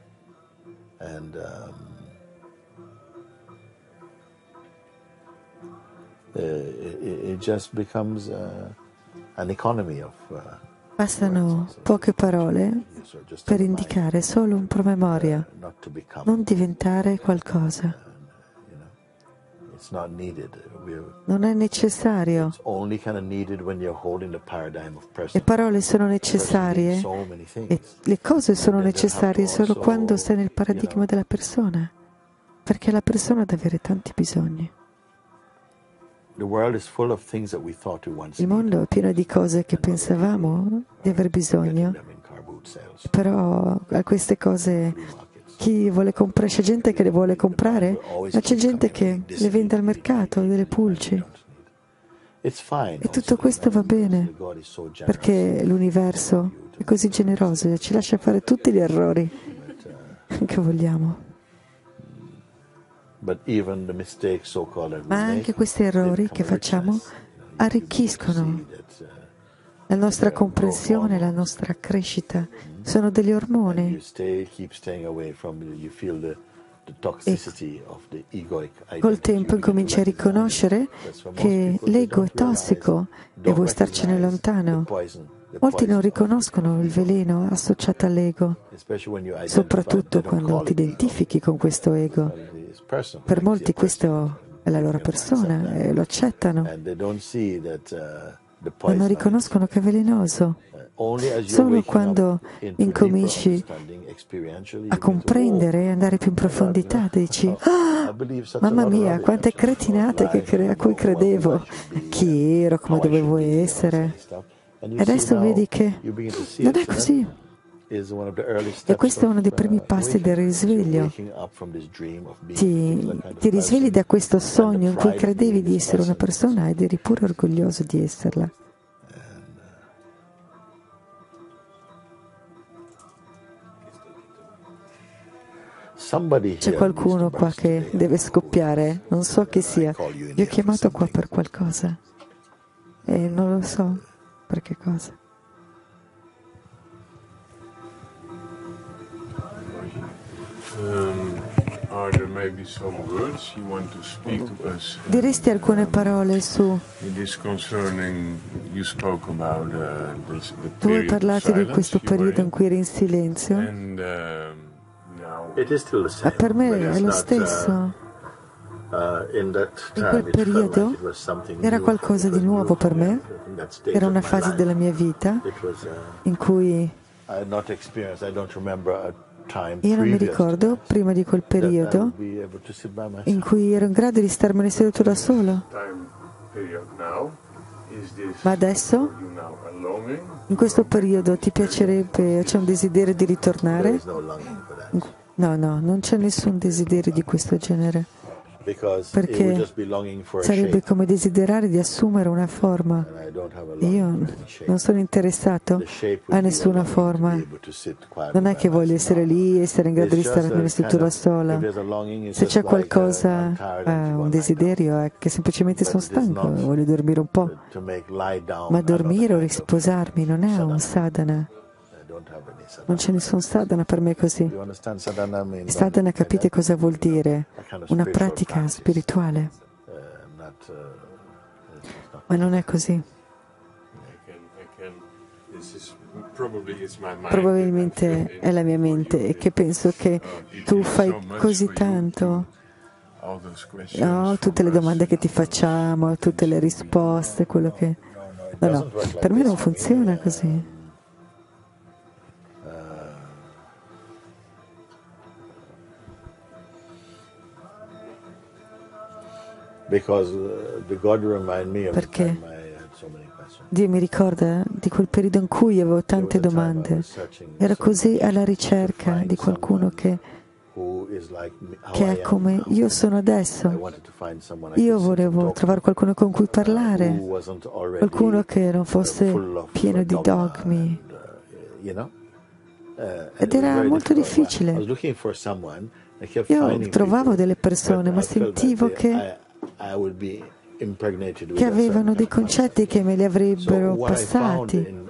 S2: Bastano poche parole per indicare solo un promemoria, non diventare qualcosa. Non è necessario. Le parole sono necessarie e le cose sono necessarie solo quando sei nel paradigma della persona, perché la persona deve avere tanti bisogni. Il mondo è pieno di cose che pensavamo di aver bisogno, però a queste cose chi vuole comprare, c'è gente che le vuole comprare, ma c'è gente che le vende al mercato, delle pulci. E tutto questo va bene, perché l'universo è così generoso e ci lascia fare tutti gli errori che vogliamo. Ma anche questi errori che facciamo arricchiscono la nostra comprensione, la nostra crescita. Sono degli ormoni. E col tempo incominci a riconoscere che l'ego è tossico e vuoi starcene lontano. Molti non riconoscono il veleno associato all'ego, soprattutto quando ti identifichi con questo ego. Per molti questo è la loro persona e lo accettano, ma non riconoscono che è velenoso. Solo quando incominci a comprendere e andare più in profondità, dici, ah, mamma mia, quante cretinate che cre- a cui credevo, chi ero, come dovevo essere. E adesso vedi che non è così. E questo è uno dei primi passi del risveglio. Ti, ti risvegli da questo sogno in cui credevi di essere una persona ed eri pure orgoglioso di esserla. C'è qualcuno qua che deve scoppiare, non so chi sia. Vi ho chiamato qua per qualcosa e non lo so per che cosa. Diresti alcune parole su... Tu hai parlato di questo periodo in cui eri in silenzio? Ma per me è lo stesso. In quel periodo era qualcosa di nuovo per me, era una fase della mia vita in cui io non mi ricordo, prima di quel periodo, in cui ero in grado di starmene seduto da solo. Ma adesso, in questo periodo, ti piacerebbe, c'è un desiderio di ritornare? No, no, non c'è nessun desiderio di questo genere. Perché sarebbe come desiderare di assumere una forma. Io non sono interessato a nessuna forma. Non è che voglio essere lì e essere in grado di stare seduto da sola. Se c'è qualcosa, eh, un desiderio, è che semplicemente sono stanco e voglio dormire un po'. Ma dormire o risposarmi non è un sadhana. Non c'è nessun sadhana per me così. Sadhana, capite cosa vuol dire? Una pratica spirituale. Ma non è così. Probabilmente è la mia mente e che penso che tu fai così tanto. No, tutte le domande che ti facciamo, tutte le risposte, quello che... No, no, per me non funziona così. Perché Dio mi ricorda di quel periodo in cui avevo tante domande. Ero così alla ricerca di qualcuno che, che è come io sono adesso. Io volevo trovare qualcuno con cui parlare, qualcuno che non fosse pieno di dogmi. Ed era molto difficile. Io trovavo delle persone, ma sentivo che che avevano dei concetti che me li avrebbero passati.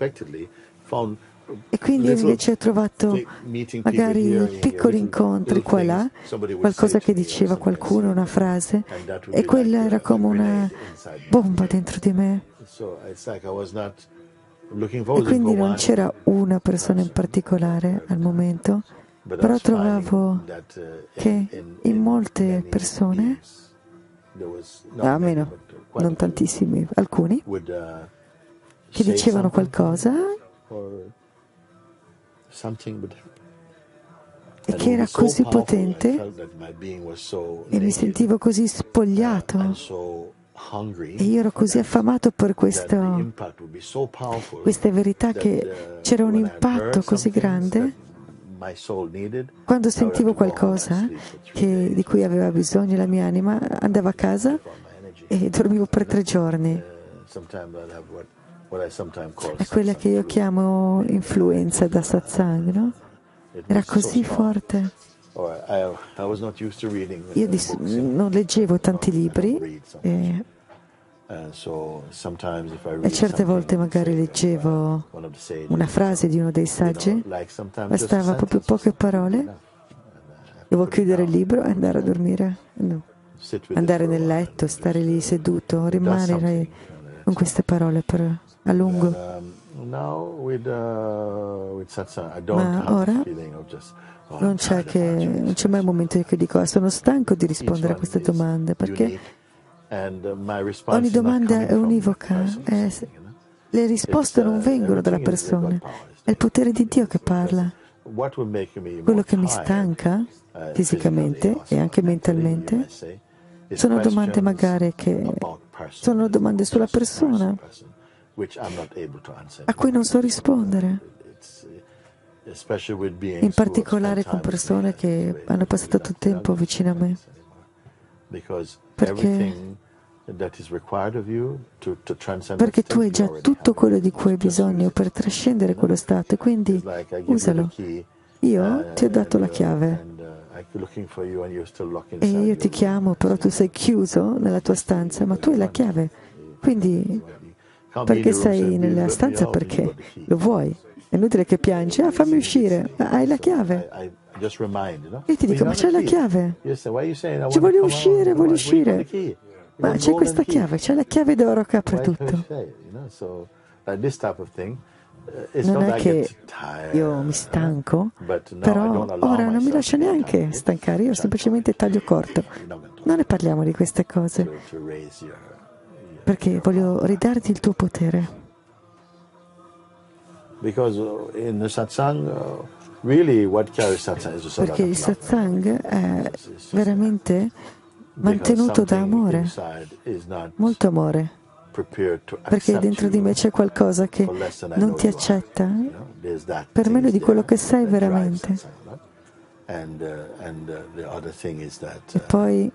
S2: E quindi invece ho trovato magari piccoli incontri qua e là, qualcosa che diceva qualcuno, una frase, e quella era come una bomba dentro di me. E quindi non c'era una persona in particolare al momento, però trovavo che in molte persone, almeno non tantissimi, alcuni, che dicevano qualcosa e che era così potente e mi sentivo così spogliato e io ero così affamato per questo, queste verità che c'era un impatto così grande. Quando sentivo qualcosa che, di cui aveva bisogno la mia anima, andavo a casa e dormivo per tre giorni. È quella che io chiamo influenza da satsang, no? Era così forte. Io dis- non leggevo tanti libri e, e certe volte magari leggevo una frase di uno dei saggi, bastava proprio poche parole, devo chiudere il libro e andare a dormire, no. Andare nel letto, stare lì seduto, rimanere con queste parole per a lungo. Ma ora non c'è, che, non c'è mai un momento in cui dico ah, sono stanco di rispondere a queste domande, perché ogni domanda è univoca, è, le risposte non vengono dalla persona, è il potere di Dio che parla. Quello che mi stanca fisicamente e anche mentalmente sono domande magari che sono domande sulla persona a cui non so rispondere, in particolare con persone che hanno passato tutto il tempo vicino a me, perché, perché tu hai già tutto quello di cui hai bisogno per trascendere quello stato, e quindi usalo. Io ti ho dato la chiave e io ti chiamo, però tu sei chiuso nella tua stanza, ma tu hai la chiave, quindi perché sei nella stanza? Perché lo vuoi. È inutile che piangi, ah fammi uscire, hai la chiave. Io ti dico, ma c'è la chiave. Ci voglio uscire, voglio uscire. Ma c'è questa chiave, c'è la chiave d'oro che apre tutto. Non è che io mi stanco, però ora non mi lascio neanche stancare, io semplicemente taglio corto. Non ne parliamo di queste cose, perché voglio ridarti il tuo potere. Perché il satsang è veramente mantenuto da amore, molto amore, perché dentro di me c'è qualcosa che non ti accetta per meno di quello che sei veramente. E poi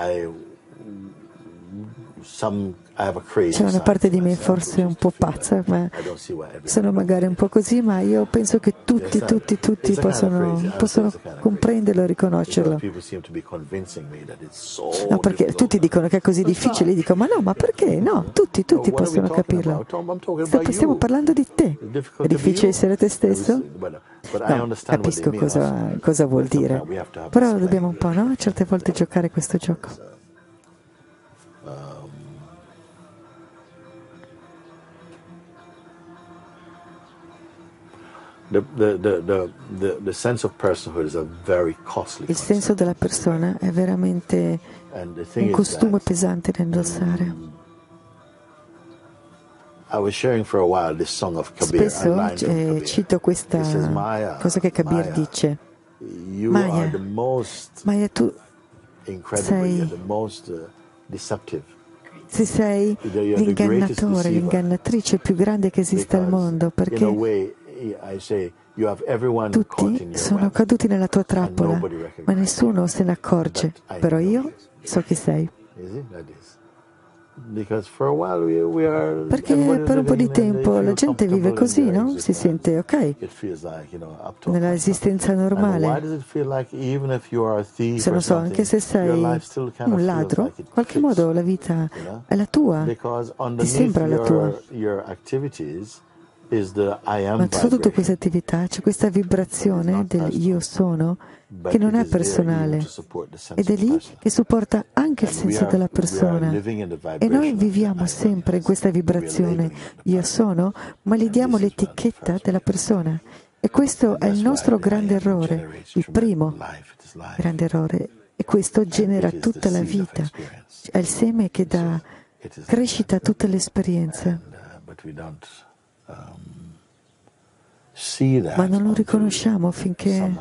S2: c'è una parte di me forse un po' pazza, ma sono magari un po' così, ma io penso che tutti, tutti, tutti possono, possono comprenderlo e riconoscerlo. No, perché tutti dicono che è così difficile, io dico, ma no, ma perché? No, tutti, tutti possono capirlo. Stiamo parlando di te. È difficile essere te stesso? No, capisco cosa, cosa vuol dire, però dobbiamo un po', no? Certe volte giocare questo gioco.
S1: The, the, the, the, the sense of personhood is a very costly
S2: Il senso della persona è veramente un costume pesante da indossare. Spesso eh, cito questa cosa che Kabir dice. Maya, Maya, tu sei, se sei l'ingannatore, l'ingannatrice più grande che esista al mondo, perché tutti sono caduti nella tua trappola, ma nessuno se ne accorge. Però io so chi sei. Perché per un po' di tempo la gente vive così, no? Si sente ok, nella esistenza normale. Se non so, anche se sei un ladro, in qualche modo la vita è la tua, ti sembra la tua. Ma sotto tutte queste attività c'è questa vibrazione del io sono che non è personale ed è lì che supporta anche il senso della persona. E noi viviamo sempre in questa vibrazione io sono, ma gli diamo l'etichetta della persona. E questo è il nostro grande errore, il primo grande errore. E questo genera tutta la vita. È il seme che dà crescita a tutte le esperienze. Ma non lo riconosciamo finché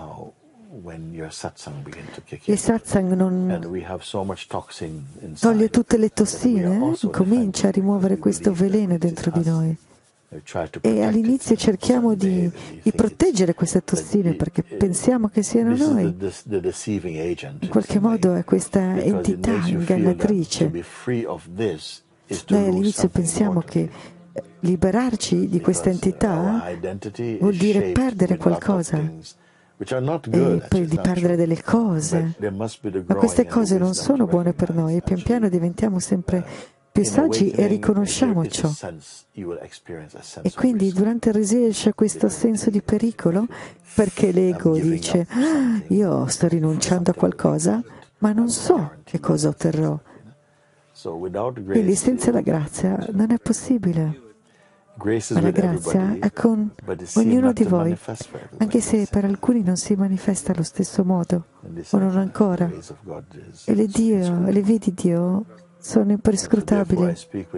S2: il satsang non toglie tutte le tossine, comincia a rimuovere questo veleno dentro di noi. E all'inizio cerchiamo di, di proteggere queste tossine perché pensiamo che siano noi. In qualche modo è questa entità ingannatrice. Noi all'inizio pensiamo che liberarci di questa entità vuol dire perdere qualcosa e poi di perdere delle cose, ma queste cose non sono buone per noi e pian piano diventiamo sempre più saggi e riconosciamo ciò. E quindi durante il risveglio c'è questo senso di pericolo perché l'ego dice ah, io sto rinunciando a qualcosa ma non so che cosa otterrò. Quindi senza la grazia non è possibile. Ma la grazia è con ognuno di voi, anche se per alcuni non si manifesta allo stesso modo, o non ancora. E le, Dio, le vie di Dio sono imperscrutabili.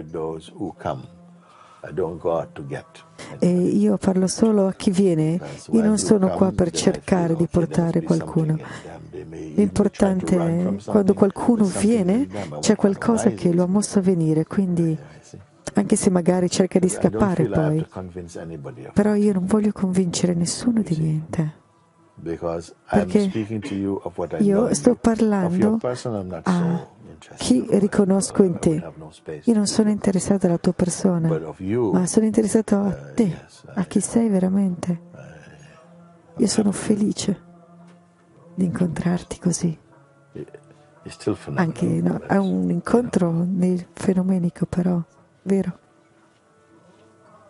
S2: E io parlo solo a chi viene, io non sono qua per cercare di portare qualcuno. L'importante è quando qualcuno viene, c'è qualcosa che lo ha mosso a venire, quindi anche se magari cerca di scappare poi, però io non voglio convincere nessuno di niente, perché io sto parlando a chi riconosco in te. Io non sono interessato alla tua persona, ma sono interessato a te, a chi sei veramente. Io sono felice di incontrarti così. Anche no, è un incontro nel fenomenico, però vero.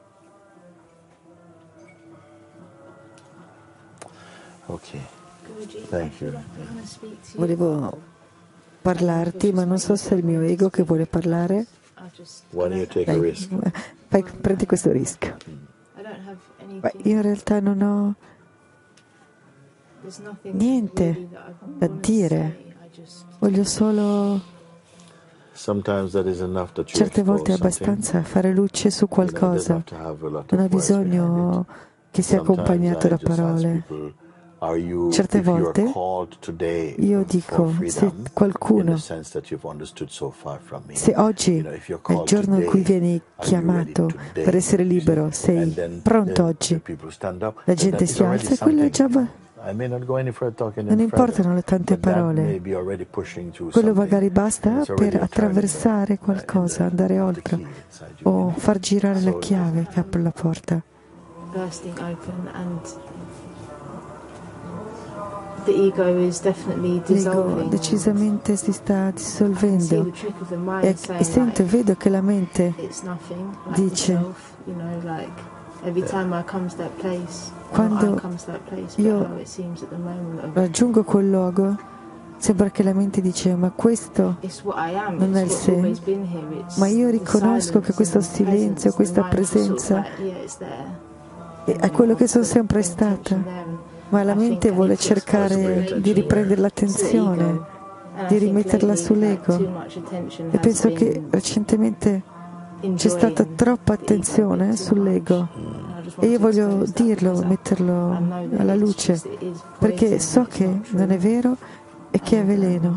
S1: Okay.
S3: Guruji,
S2: Volevo parlarti, ma non so se è il mio ego che vuole parlare. Dai, vai, prendi questo rischio. Ma io in realtà non ho niente da dire. Voglio solo... Certe volte è abbastanza fare luce su qualcosa. Non ha bisogno che sia accompagnato da parole. Certe volte io dico, se qualcuno, se oggi è il giorno in cui vieni chiamato per essere libero, sei pronto oggi, la gente si alza e quello è già... Non importano le tante parole, quello magari basta per attraversare qualcosa, andare oltre o far girare la chiave che apre la porta. L'ego decisamente si sta dissolvendo e, e sento e vedo che la mente dice: quando io raggiungo quel luogo, sembra che la mente dice: ma questo non è il sé, ma io riconosco che questo silenzio, questa presenza è quello che sono sempre stata. Ma la mente vuole cercare di riprendere l'attenzione, di rimetterla sull'ego. E penso che recentemente c'è stata troppa attenzione sull'ego. E io voglio dirlo, metterlo alla luce, perché so che non è vero e che è veleno.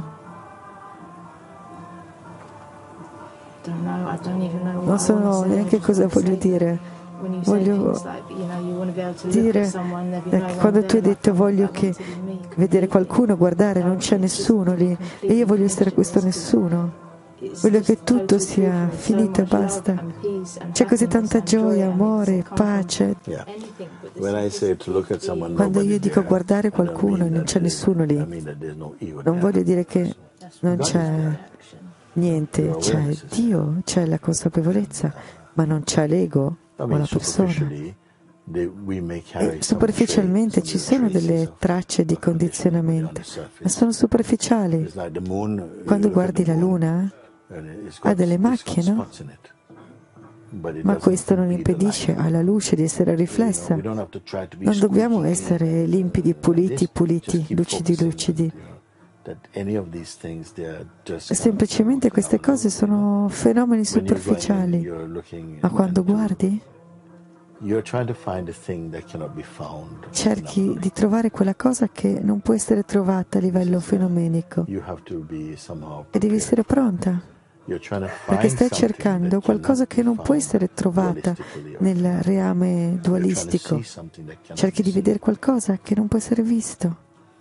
S2: Non so neanche cosa voglio dire. Voglio dire che quando tu hai detto voglio che vedere qualcuno, guardare, non c'è nessuno lì e io voglio essere questo nessuno, voglio che tutto sia finito e basta. C'è così tanta gioia, amore, pace. Quando io dico guardare qualcuno e non c'è nessuno lì, non voglio dire che non c'è niente, c'è Dio, c'è la consapevolezza, ma non c'è l'ego o la persona. E superficialmente ci sono delle tracce di condizionamento, ma sono superficiali. Quando guardi la luna ha delle macchie, no? Ma questo non impedisce alla luce di essere riflessa. Non dobbiamo essere limpidi, puliti, puliti, lucidi, lucidi. Semplicemente queste cose sono fenomeni superficiali, ma quando guardi cerchi di trovare quella cosa che non può essere trovata a livello fenomenico e devi essere pronta, perché stai cercando qualcosa che non può essere trovata nel reame dualistico. Cerchi di vedere qualcosa che non può essere visto.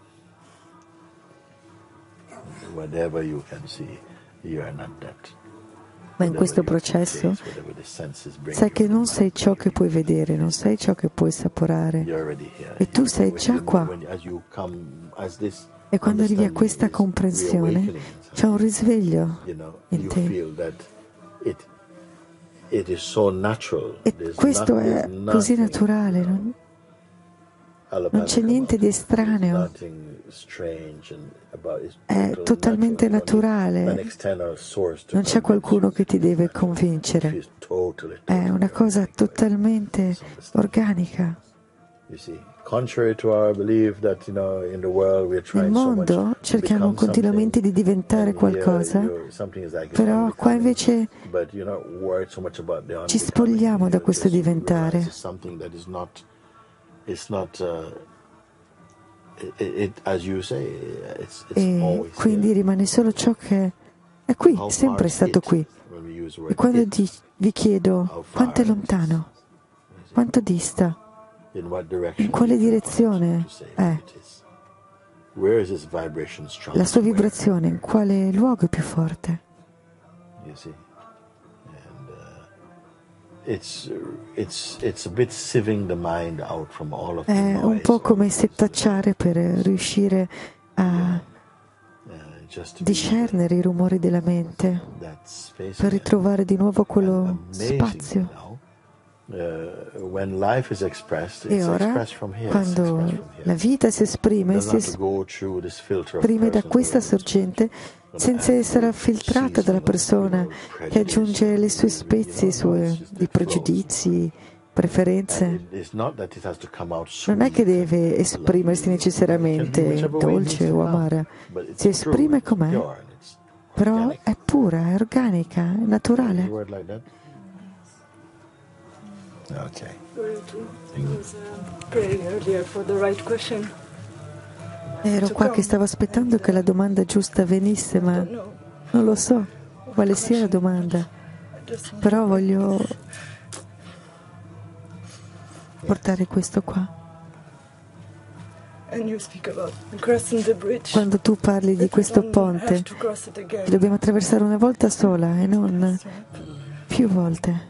S2: Ma in questo processo sai che non sei ciò che puoi vedere, non sei ciò che puoi assaporare, e tu sei già qua. E quando arrivi a questa comprensione c'è un risveglio in te. E questo è così naturale, non? Non c'è niente di estraneo, è totalmente naturale, non c'è qualcuno che ti deve convincere, è una cosa totalmente organica. Nel mondo cerchiamo continuamente di diventare qualcosa, però qua invece ci spogliamo da questo diventare. E quindi rimane solo ciò che è qui, sempre è stato qui. E quando di, vi chiedo quanto è lontano, quanto dista, in quale direzione è, la sua vibrazione, in quale luogo è più forte? È un po' come settacciare per riuscire a discernere i rumori della mente, per ritrovare di nuovo quello spazio. E ora, quando la vita si esprime, si esprime da questa sorgente senza essere filtrata dalla persona che aggiunge le sue spezie, i suoi i pregiudizi, preferenze. Non è che deve esprimersi necessariamente dolce o amara, si esprime com'è, però è pura, è organica, è naturale.
S1: Okay.
S2: Ero qua che stavo aspettando che la domanda giusta venisse, ma non lo so quale sia la domanda, però voglio portare questo qua. Quando tu parli di questo ponte, che dobbiamo attraversare una volta sola e non più volte.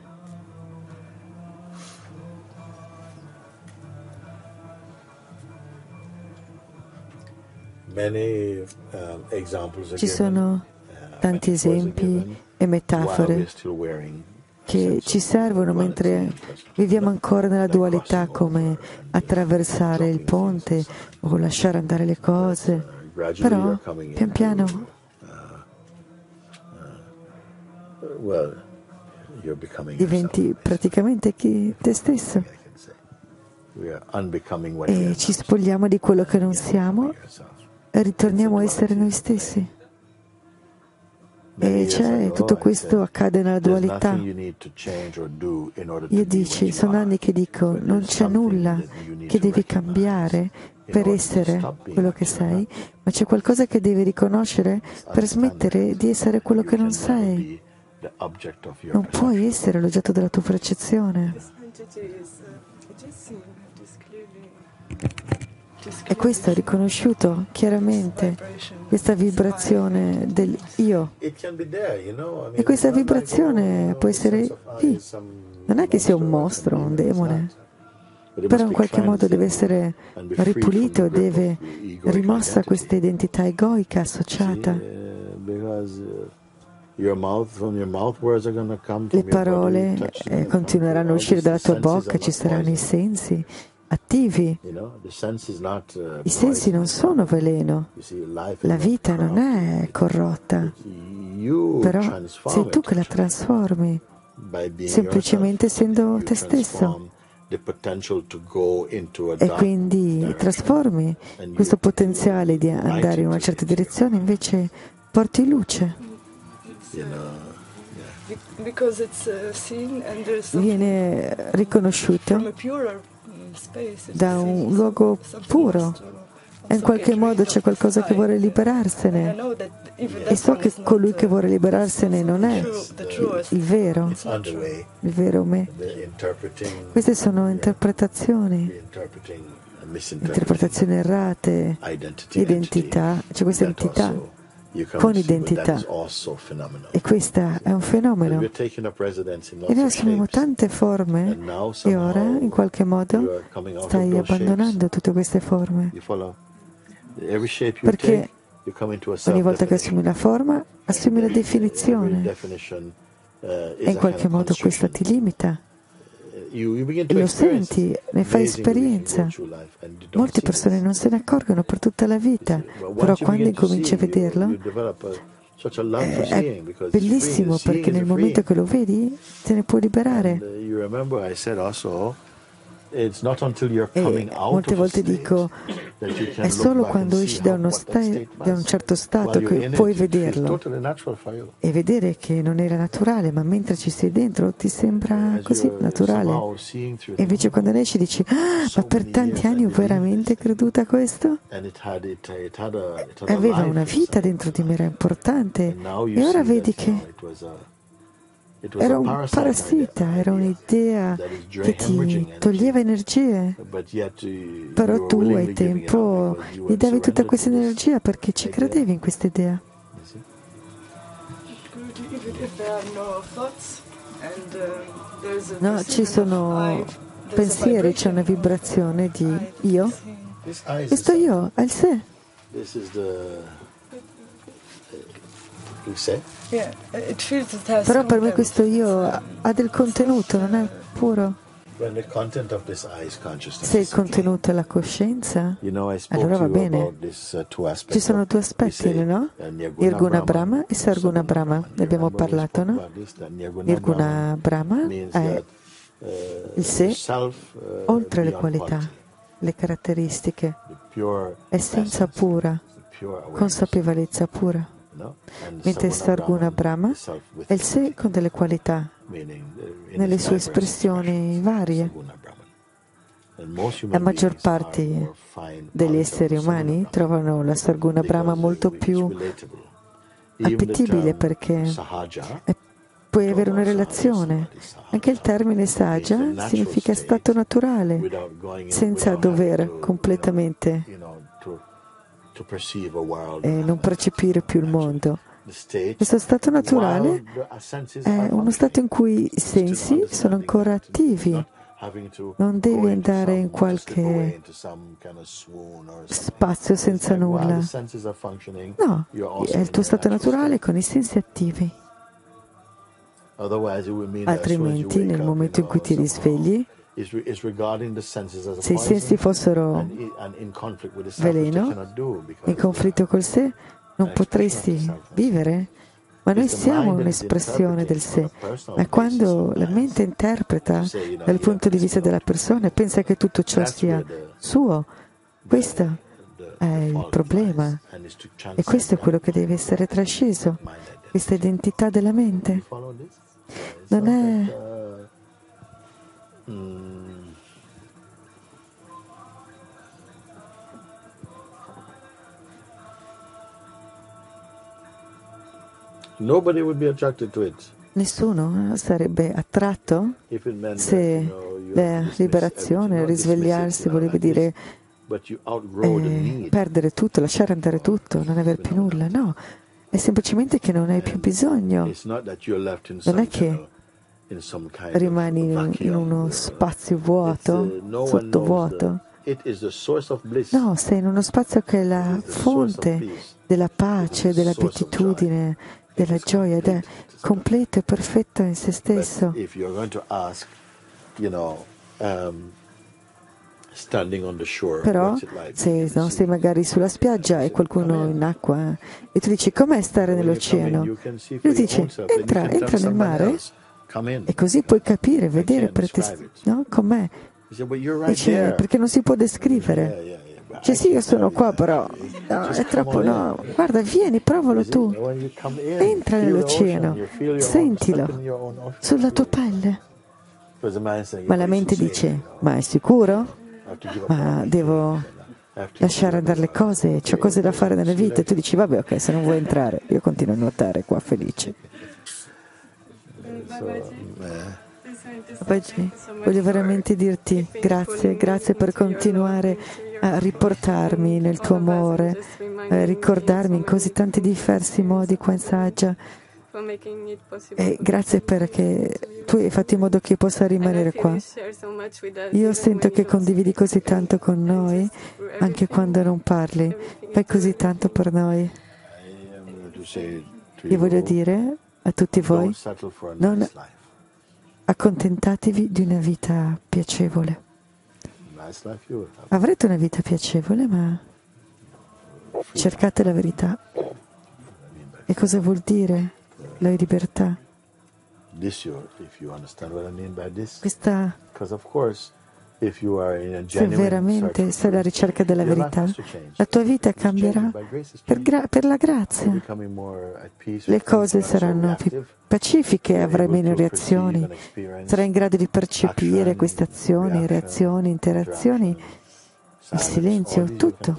S2: Ci sono tanti esempi e metafore che ci servono mentre viviamo ancora nella dualità, come attraversare il ponte o lasciare andare le cose. Però, pian piano, diventi praticamente chi te stesso e ci spogliamo di quello che non siamo e ritorniamo a essere noi stessi. E c'è, tutto questo accade nella dualità. Io dici, sono anni che dico, non c'è nulla che devi cambiare per essere quello che sei, ma c'è qualcosa che devi riconoscere per smettere di essere quello che non sei. Non puoi essere l'oggetto della tua percezione. E questo è riconosciuto chiaramente, questa vibrazione del io. E questa vibrazione può essere lì. Non è che sia un mostro, un demone, però in qualche modo deve essere ripulito, deve rimossa questa identità egoica associata. Le parole eh, continueranno a uscire dalla tua bocca, ci saranno i sensi attivi. I sensi non sono veleno, la vita non è corrotta, però sei tu che la trasformi, semplicemente essendo te stesso. E quindi trasformi questo potenziale di andare in una certa direzione, invece porti luce. Viene riconosciuto da un luogo puro e in qualche modo c'è qualcosa che vuole liberarsene e so che colui che vuole liberarsene non è il, il vero, il vero me. Queste sono interpretazioni, interpretazioni errate, identità, c'è questa identità con identità e questo è un fenomeno e noi assumiamo tante forme e ora in qualche modo stai abbandonando tutte queste forme perché ogni volta che assumi la forma assumi la definizione e in qualche modo questo ti limita e lo senti, ne fai esperienza. Molte persone non se ne accorgono per tutta la vita, però quando incominci a vederlo è bellissimo perché nel momento che lo vedi te ne puoi liberare. E molte volte dico, è solo quando esci da, uno sta- da un certo stato che puoi vederlo e vedere che non era naturale, ma mentre ci sei dentro ti sembra così naturale. E invece quando ne esci dici, ah, ma per tanti anni ho veramente creduto a questo? Aveva una vita dentro di me, era importante. E ora vedi che era un parassita, era un'idea che ti toglieva energie, però tu ai tempo gli davi tutta questa energia perché ci credevi in questa idea. No, ci sono pensieri, c'è una vibrazione di io. Questo io è il sé. Però per me questo io ha del contenuto, non è puro. Se il contenuto è la coscienza, allora va bene. Ci sono due aspetti, no? Nirguna Brahma e Sarguna Brahma. Ne abbiamo parlato, no? Nirguna Brahma è il sé oltre le qualità, le caratteristiche, essenza pura, consapevolezza pura. Mentre Sarguna Brahma è il sé con delle qualità, nelle sue espressioni varie. La maggior parte degli esseri umani trovano la Sarguna Brahma molto più appetibile perché è, puoi avere una relazione. Anche il termine sahaja significa stato naturale, senza dover completamente e non percepire più il mondo. Questo stato naturale è uno stato in cui i sensi sono ancora attivi. Non devi andare in qualche spazio senza nulla. No, è il tuo stato naturale con i sensi attivi. Altrimenti, nel momento in cui ti risvegli, se i sensi fossero veleno, in conflitto col sé, non potresti vivere. Ma noi siamo un'espressione del sé. Ma quando la mente interpreta dal punto di vista della persona e pensa che tutto ciò sia suo, questo è il problema. E questo è quello che deve essere trasceso, questa identità della mente. Non è...
S1: Nobody would be attracted to it.
S2: Nessuno sarebbe attratto se la liberazione, il risvegliarsi, voleva dire eh, perdere tutto, lasciare andare tutto, non aver più nulla. No, è semplicemente che non hai più bisogno. Non è che rimani in, in uno spazio vuoto, sottovuoto. No, sei in uno spazio che è la fonte della pace, della beatitudine, della gioia, ed è completo e perfetto in se stesso. Però se no, sei magari sulla spiaggia e qualcuno in acqua e tu dici com'è stare nell'oceano? E lui dice entra, entra nel mare e così puoi capire, vedere per te, no? Com'è. Dice perché non si può descrivere. Cioè sì, io sono qua, però no, è troppo, no. Guarda, vieni, provalo tu. Entra nell'oceano, sentilo sulla tua pelle. Ma la mente dice, ma è sicuro? Ma devo lasciare andare le cose, c'ho cose da fare nella vita. E tu dici, vabbè, ok, se non vuoi entrare, io continuo a nuotare qua felice. Babaji, voglio veramente dirti grazie, grazie per continuare a riportarmi nel tuo amore, a ricordarmi in così tanti diversi modi qua in Sahaja. E grazie perché tu hai fatto in modo che io possa rimanere qua. Io sento che condividi così tanto con noi, anche quando non parli. Fai così tanto per noi. Io voglio dire a tutti voi, non accontentatevi di una vita piacevole. Avrete una vita piacevole, ma cercate la verità. E cosa vuol dire la libertà? Questa, se veramente sei alla ricerca della verità, la tua vita cambierà per, gra- per la grazia. Le cose saranno più pacifiche, avrai meno reazioni, sarai in grado di percepire queste azioni, reazioni, interazioni, il silenzio, tutto.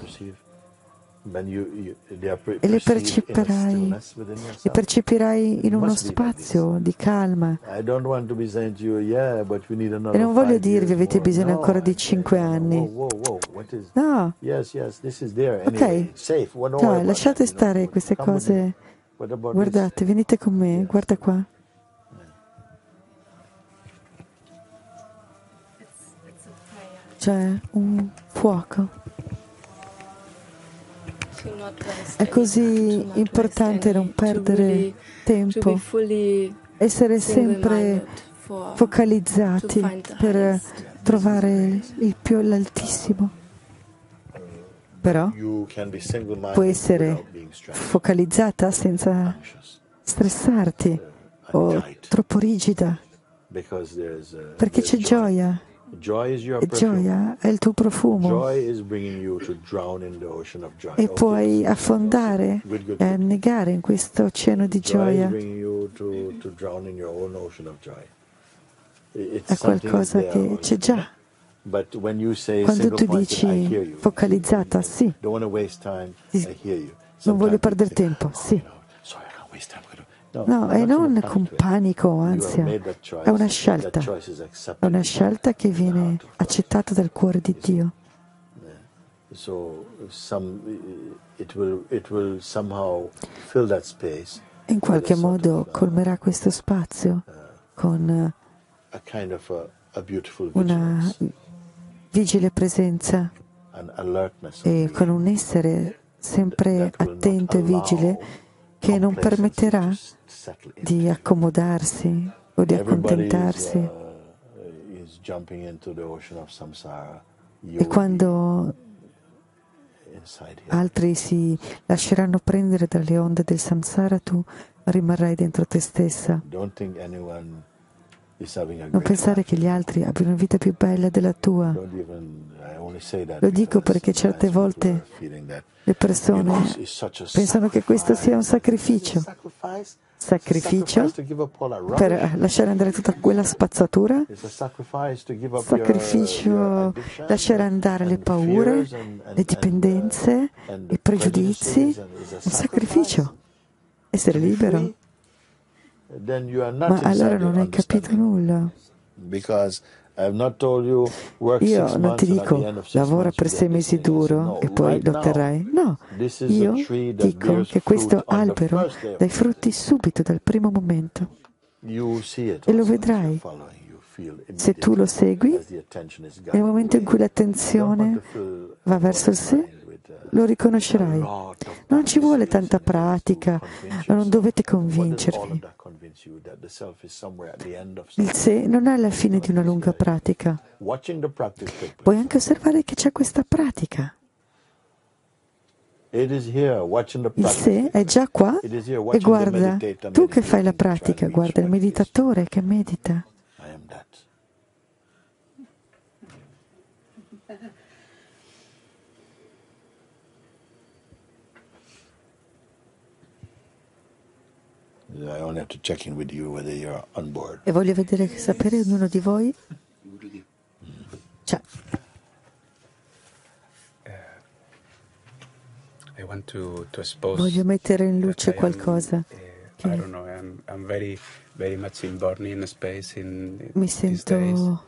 S2: E le percepirai, le percepirai in uno spazio di calma. E non voglio dirvi avete bisogno ancora di cinque anni. No, ok, no, lasciate stare queste cose. Guardate, venite con me, guarda qua. C'è un fuoco. È così importante non perdere tempo, essere sempre focalizzati per trovare il più l'altissimo. Però puoi essere focalizzata senza stressarti o troppo rigida, perché c'è gioia. E gioia è il tuo profumo e puoi affondare e annegare in questo oceano di gioia. È qualcosa che c'è già. Quando tu dici focalizzata, sì, non voglio perdere tempo, sì. No, e non con panico o ansia, è una scelta, è una scelta che viene accettata dal cuore di Dio. In qualche modo colmerà questo spazio con una vigile presenza e con un essere sempre attento e vigile che non permetterà di accomodarsi o di accontentarsi. E quando altri si lasceranno prendere dalle onde del samsara, tu rimarrai dentro te stessa. Non pensare che gli altri abbiano una vita più bella della tua. Lo dico perché certe volte le persone pensano che questo sia un sacrificio. Sacrificio per lasciare andare tutta quella spazzatura? Sacrificio lasciare andare le paure, le dipendenze, i pregiudizi? Un sacrificio. Essere libero. Ma allora non hai capito nulla. Io non ti dico lavora per sei mesi duro e poi lo otterrai. No, io dico che questo albero dà i frutti subito, dal primo momento. E lo vedrai. Se tu lo segui, nel momento in cui l'attenzione va verso il sé, lo riconoscerai. Non ci vuole tanta pratica, non dovete convincervi. Il sé non è alla fine di una lunga pratica. Puoi anche osservare che c'è questa pratica. Il sé è già qua e guarda, tu che fai la pratica, guarda il meditatore che medita. E voglio vedere, sapere ognuno di voi. Ciao. Voglio mettere in luce qualcosa che mi sento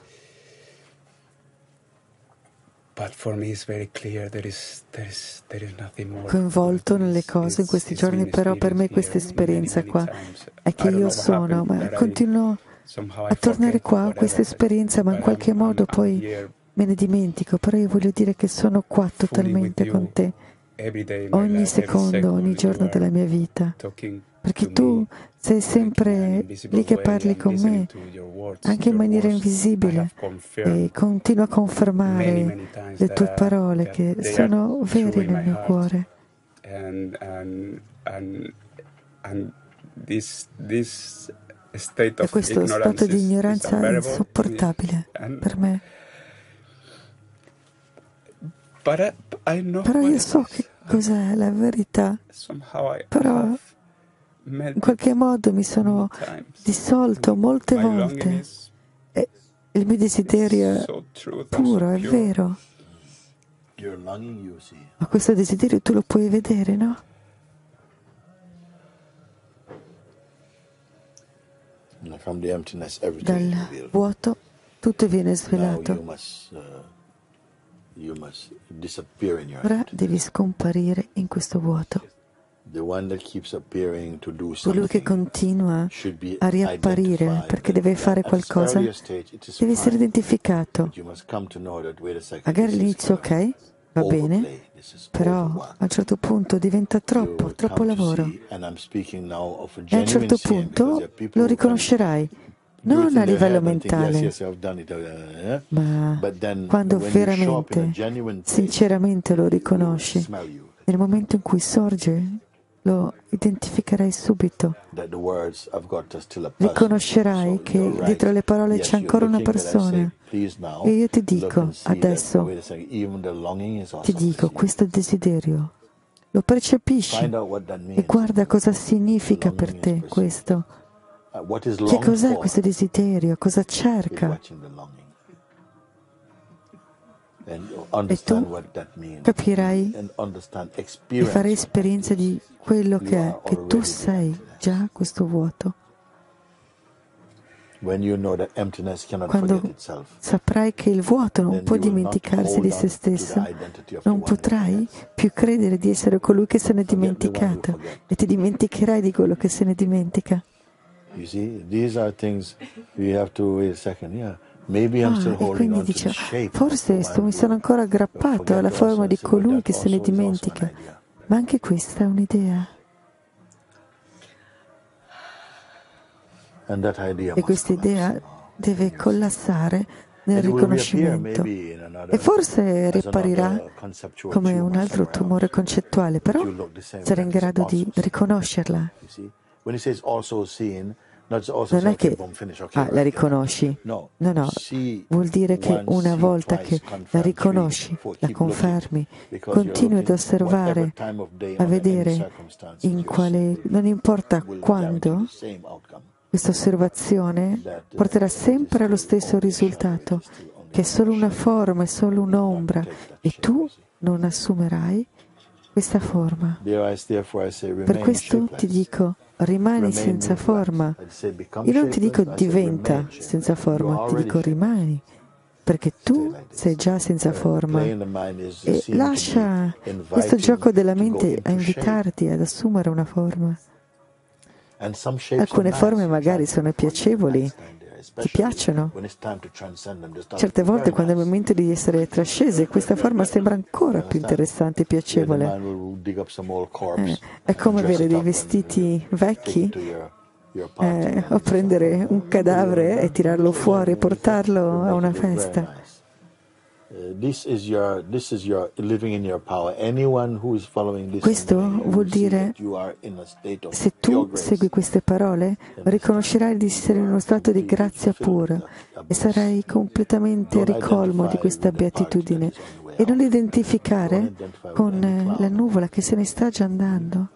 S2: coinvolto nelle cose in questi giorni, però per me questa esperienza qua è che io sono, ma continuo a tornare qua a questa esperienza, ma in qualche modo poi me ne dimentico, però io voglio dire che sono qua totalmente con te, ogni secondo, ogni giorno della mia vita, perché tu sei sempre lì che parli con me, anche in maniera invisibile, e continua a confermare le tue parole che sono vere nel mio cuore. E questo stato di ignoranza è insopportabile per me. Però io so che cos'è la verità, però in qualche modo mi sono dissolto molte volte e il mio desiderio è puro, è vero. Ma questo desiderio tu lo puoi vedere, no? Dal vuoto tutto viene svelato. Ora devi scomparire in questo vuoto. Colui che continua a riapparire perché deve fare qualcosa deve essere identificato. Magari all'inizio ok, va bene, però a un certo punto diventa troppo, troppo lavoro. E a un certo punto lo riconoscerai. non a livello mentale, ma quando veramente, sinceramente lo riconosci, nel momento in cui sorge, lo identificherai subito. Riconoscerai che dietro le parole c'è ancora una persona. E io ti dico, adesso, ti dico, questo desiderio, lo percepisci e guarda cosa significa per te questo. Che cos'è questo desiderio? Cosa cerca? E tu capirai e farai esperienza di quello che è, che tu sei già questo vuoto. Quando saprai che il vuoto non può dimenticarsi di se stesso, non potrai più credere di essere colui che se n'è dimenticato e ti dimenticherai di quello che se ne dimentica.
S1: You see, these are things we have to wait a second. Yeah, maybe I'm still holding on to the shape.
S2: Forse sto, mi sono ancora aggrappato alla forma di colui che se ne dimentica, ma anche questa è un'idea. E questa idea deve collassare nel riconoscimento e forse riapparirà come un altro tumore concettuale, però sarà in grado di riconoscerla. Non è che ah, la riconosci, no, no, vuol dire che una volta che la riconosci, la confermi, continui ad osservare, a vedere in quale, non importa quando, questa osservazione porterà sempre allo stesso risultato, che è solo una forma, è solo un'ombra, e tu non assumerai questa forma. Per questo ti dico, rimani senza forma. Io non ti dico diventa senza forma, ti dico rimani, perché tu sei già senza forma. E lascia questo gioco della mente a invitarti ad assumere una forma. Alcune forme magari sono piacevoli, ti piacciono. Certe volte quando è il momento di essere trascese, questa forma sembra ancora più interessante e piacevole. Eh, è come avere dei vestiti vecchi eh, o prendere un cadavere e tirarlo fuori e portarlo a una festa. Questo vuol dire, se tu segui queste parole, riconoscerai di essere in uno stato di grazia pura e sarai completamente ricolmo di questa beatitudine e non identificare con la nuvola che se ne sta già andando.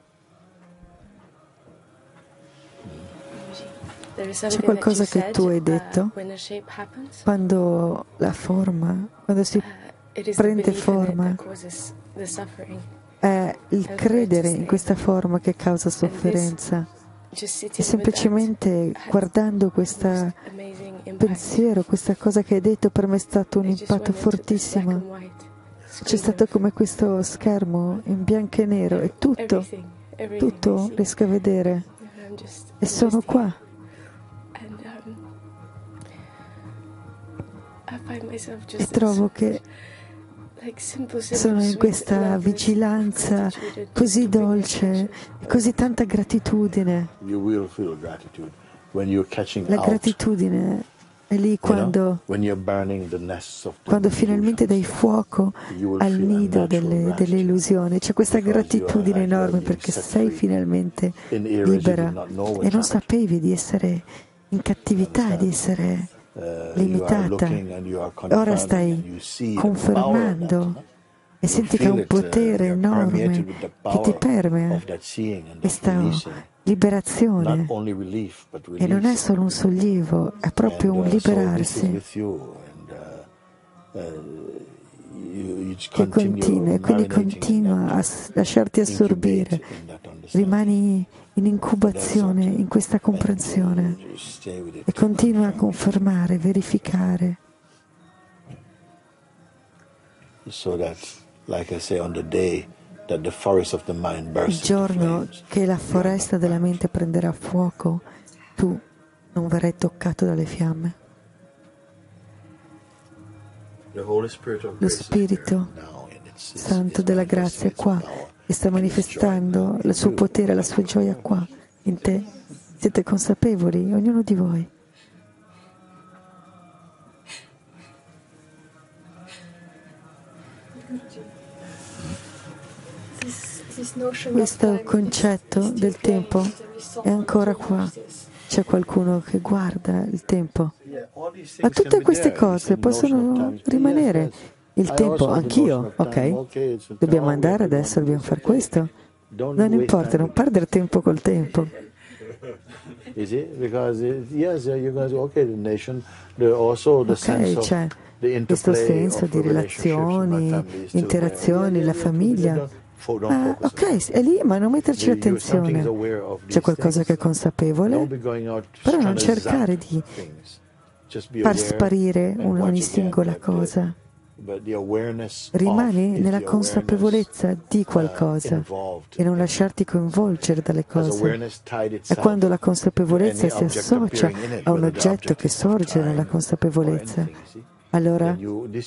S2: C'è qualcosa che tu hai detto quando la forma, quando si prende forma, è il credere in questa forma che causa sofferenza. E semplicemente guardando questo pensiero, questa cosa che hai detto, per me è stato un impatto fortissimo. C'è stato come questo schermo in bianco e nero e tutto, tutto riesco a vedere e sono qua. E trovo che sono in questa vigilanza così dolce, così tanta gratitudine. La gratitudine è lì quando, quando finalmente dai fuoco al nido delle, delle illusioni. C'è questa gratitudine enorme perché sei finalmente libera e non sapevi di essere in cattività, di essere limitata. Ora stai confermando e senti che ha un potere enorme che ti permea questa liberazione, e non è solo un sollievo, è proprio un liberarsi che continua, e quindi continua a lasciarti assorbire, rimani in incubazione in questa comprensione e continua a confermare, verificare. Il giorno che la foresta della mente prenderà fuoco, tu non verrai toccato dalle fiamme. Lo Spirito Santo della grazia è qua e sta manifestando il suo potere, la sua gioia qua, in te. Siete consapevoli, ognuno di voi. questo concetto del tempo è ancora qua. C'è qualcuno che guarda il tempo. Ma tutte queste cose possono rimanere. Il tempo, anch'io, ok? Dobbiamo andare adesso, dobbiamo fare questo. Non importa, non perdere tempo col tempo. Ok, c'è questo senso di relazioni, interazioni, la famiglia. Ah, ok, è lì, ma non metterci attenzione. C'è qualcosa che è consapevole, però non cercare di far sparire ogni singola cosa. Rimani nella consapevolezza di qualcosa e non lasciarti coinvolgere dalle cose. E quando la consapevolezza si associa a un oggetto che sorge nella consapevolezza, allora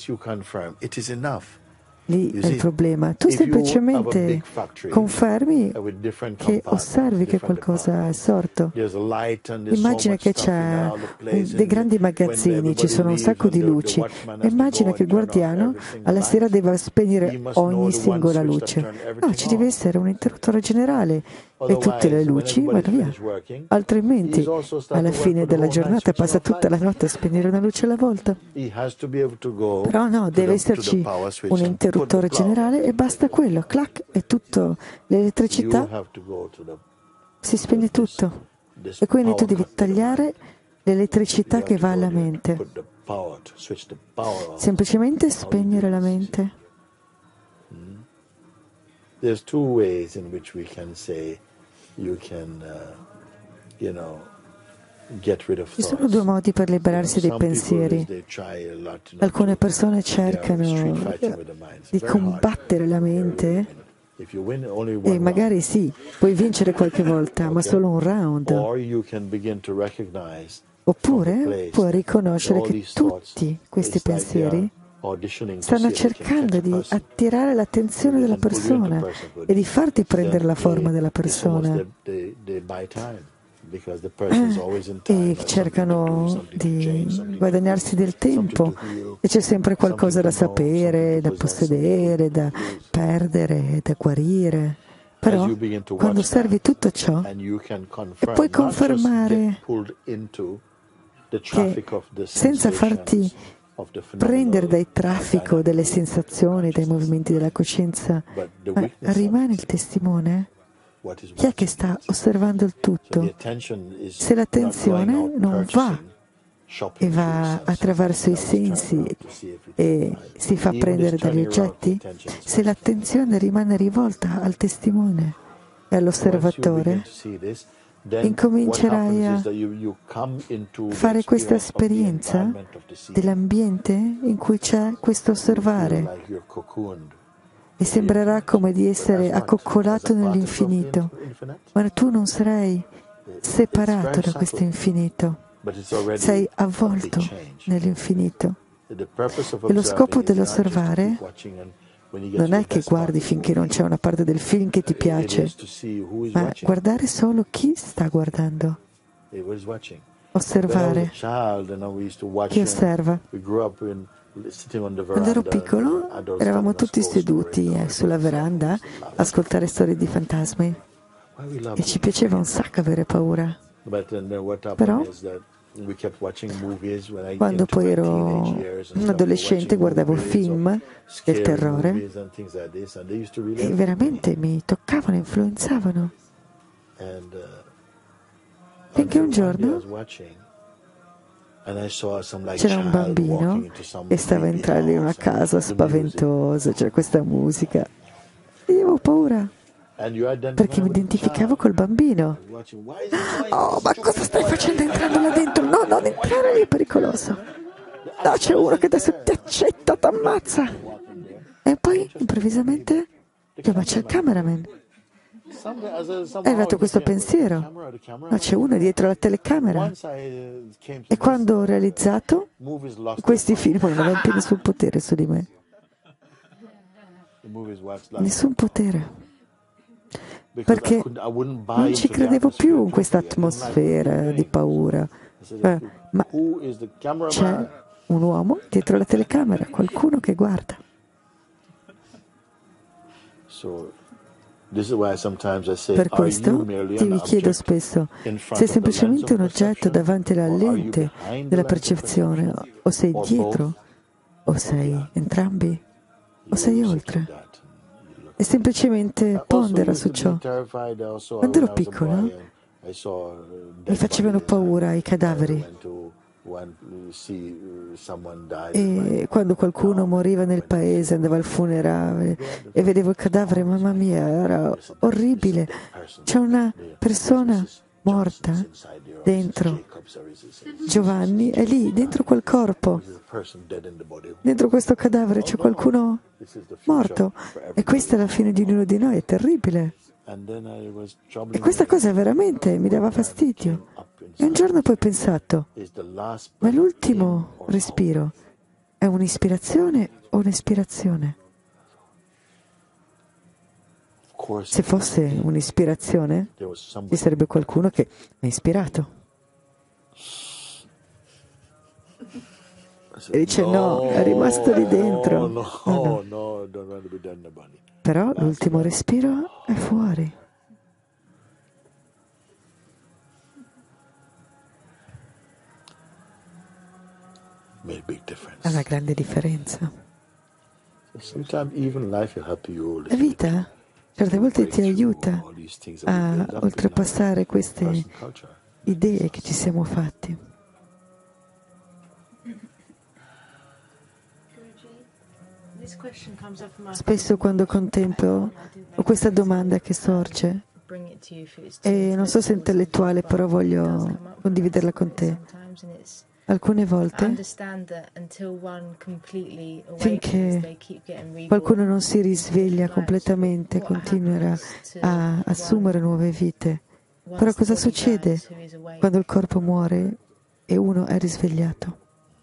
S2: lì è il problema. Tu semplicemente confermi che osservi che qualcosa è sorto. Immagina che c'è dei grandi magazzini, ci sono un sacco di luci. Immagina che il guardiano alla sera deve spegnere ogni singola luce. No, ci deve essere un interruttore generale e tutte le luci vanno via. Altrimenti, alla fine della giornata passa tutta la notte a spegnere una luce alla volta. Però no, deve esserci un interruttore generale e basta quello. Clac, e tutto, l'elettricità si spegne tutto. E quindi tu devi tagliare l'elettricità che va alla mente. Semplicemente spegnere la mente.
S1: There's two ways in which we can say you can, uh, you know, get rid of
S2: Ci sono due modi per liberarsi dei pensieri. Alcune persone cercano di combattere la mente e magari sì, puoi vincere qualche volta, ma solo un round. Oppure puoi riconoscere che tutti questi pensieri stanno cercando di attirare l'attenzione della persona e di farti prendere la forma della persona. Eh, e cercano di guadagnarsi del tempo e c'è sempre qualcosa da sapere, da possedere, da perdere, da guarire. Però quando osservi tutto ciò e puoi confermare che senza farti prendere dal traffico delle sensazioni, dai movimenti della coscienza, ma rimane il testimone. Chi è che sta osservando il tutto? Se l'attenzione non va e va attraverso i sensi e si fa prendere dagli oggetti, se l'attenzione rimane rivolta al testimone e all'osservatore, incomincerai a fare questa esperienza dell'ambiente in cui c'è questo osservare e sembrerà come di essere accoccolato nell'infinito, ma tu non sarai separato da questo infinito, sei avvolto nell'infinito. E lo scopo dell'osservare non è che guardi finché non c'è una parte del film che ti piace, ma guardare solo chi sta guardando. Osservare. Chi osserva? Quando ero piccolo eravamo tutti seduti eh, sulla veranda a ascoltare storie di fantasmi e ci piaceva un sacco avere paura. Però quando poi ero un adolescente guardavo film del terrore e veramente mi toccavano, influenzavano. Finché un giorno c'era un bambino che stava entrando in una casa spaventosa, c'era questa musica e io avevo paura perché mi identificavo col bambino. Oh, ma cosa stai facendo entrando là dentro? No, non entrare lì, è pericoloso. No, c'è uno che adesso ti accetta, ti ammazza. E poi improvvisamente dico, ma c'è il cameraman. È arrivato questo pensiero, ma c'è uno dietro la telecamera. E quando ho realizzato, questi film non avevano più nessun potere su di me. Nessun potere. Perché non ci credevo più in questa atmosfera di paura. Eh, ma c'è un uomo dietro la telecamera, qualcuno che guarda. Per questo ti chiedo spesso, sei semplicemente un oggetto davanti alla lente della percezione, o sei dietro, o sei entrambi, o sei oltre. E semplicemente pondera su ciò. Quando ero piccolo mi facevano paura i cadaveri. E quando qualcuno moriva nel paese, andavo al funerale e vedevo il cadavere, mamma mia, era orribile. C'è una persona morta dentro. Giovanni è lì, dentro quel corpo. Dentro questo cadavere c'è qualcuno morto. E questa è la fine di ognuno di noi, è terribile. E questa cosa veramente mi dava fastidio. E un giorno poi ho pensato, ma l'ultimo respiro è un'ispirazione o un'espirazione? Se fosse un'ispirazione, ci sarebbe qualcuno che mi ha ispirato. E dice no, è rimasto lì dentro. No, no. Però l'ultimo respiro è fuori. È una grande differenza. La vita certe volte ti aiuta a oltrepassare queste idee che ci siamo fatti. Spesso quando contemplo ho questa domanda che sorge e non so se è intellettuale, però voglio condividerla con te. Alcune volte, finché qualcuno non si risveglia completamente, continuerà a assumere nuove vite. Però cosa succede quando il corpo muore e uno è risvegliato?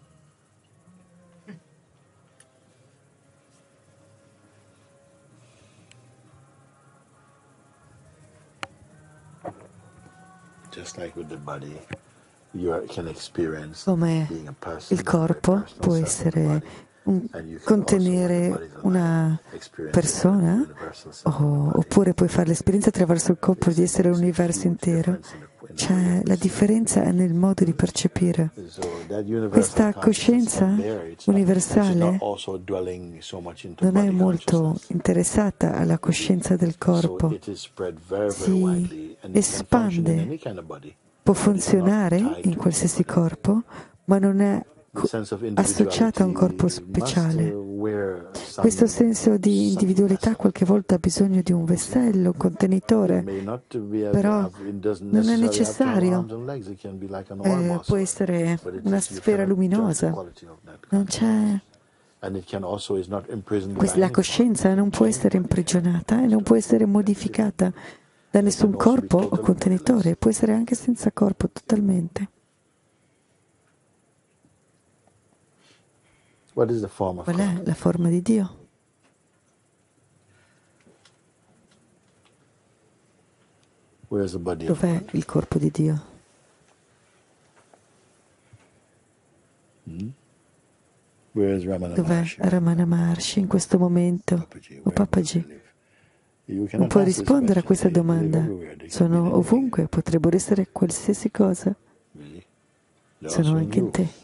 S2: Come il corpo può essere un, contenere una persona, o, oppure puoi fare l'esperienza attraverso il corpo di essere l'universo intero. Cioè, la differenza è nel modo di percepire. Questa coscienza universale non è molto interessata alla coscienza del corpo, si espande. Può funzionare in qualsiasi corpo, ma non è associata a un corpo speciale. Questo senso di individualità qualche volta ha bisogno di un vessello, un contenitore, però non è necessario. Eh, può essere una sfera luminosa. Non c'è... La coscienza non può essere imprigionata e non può essere modificata da nessun corpo o contenitore, può essere anche senza corpo totalmente. Qual è la forma di Dio? Dov'è il corpo di Dio? Dov'è Ramana Maharshi in questo momento? O Papaji? Non puoi rispondere a questa domanda. Sono ovunque, potrebbero essere qualsiasi cosa. Sono anche in te.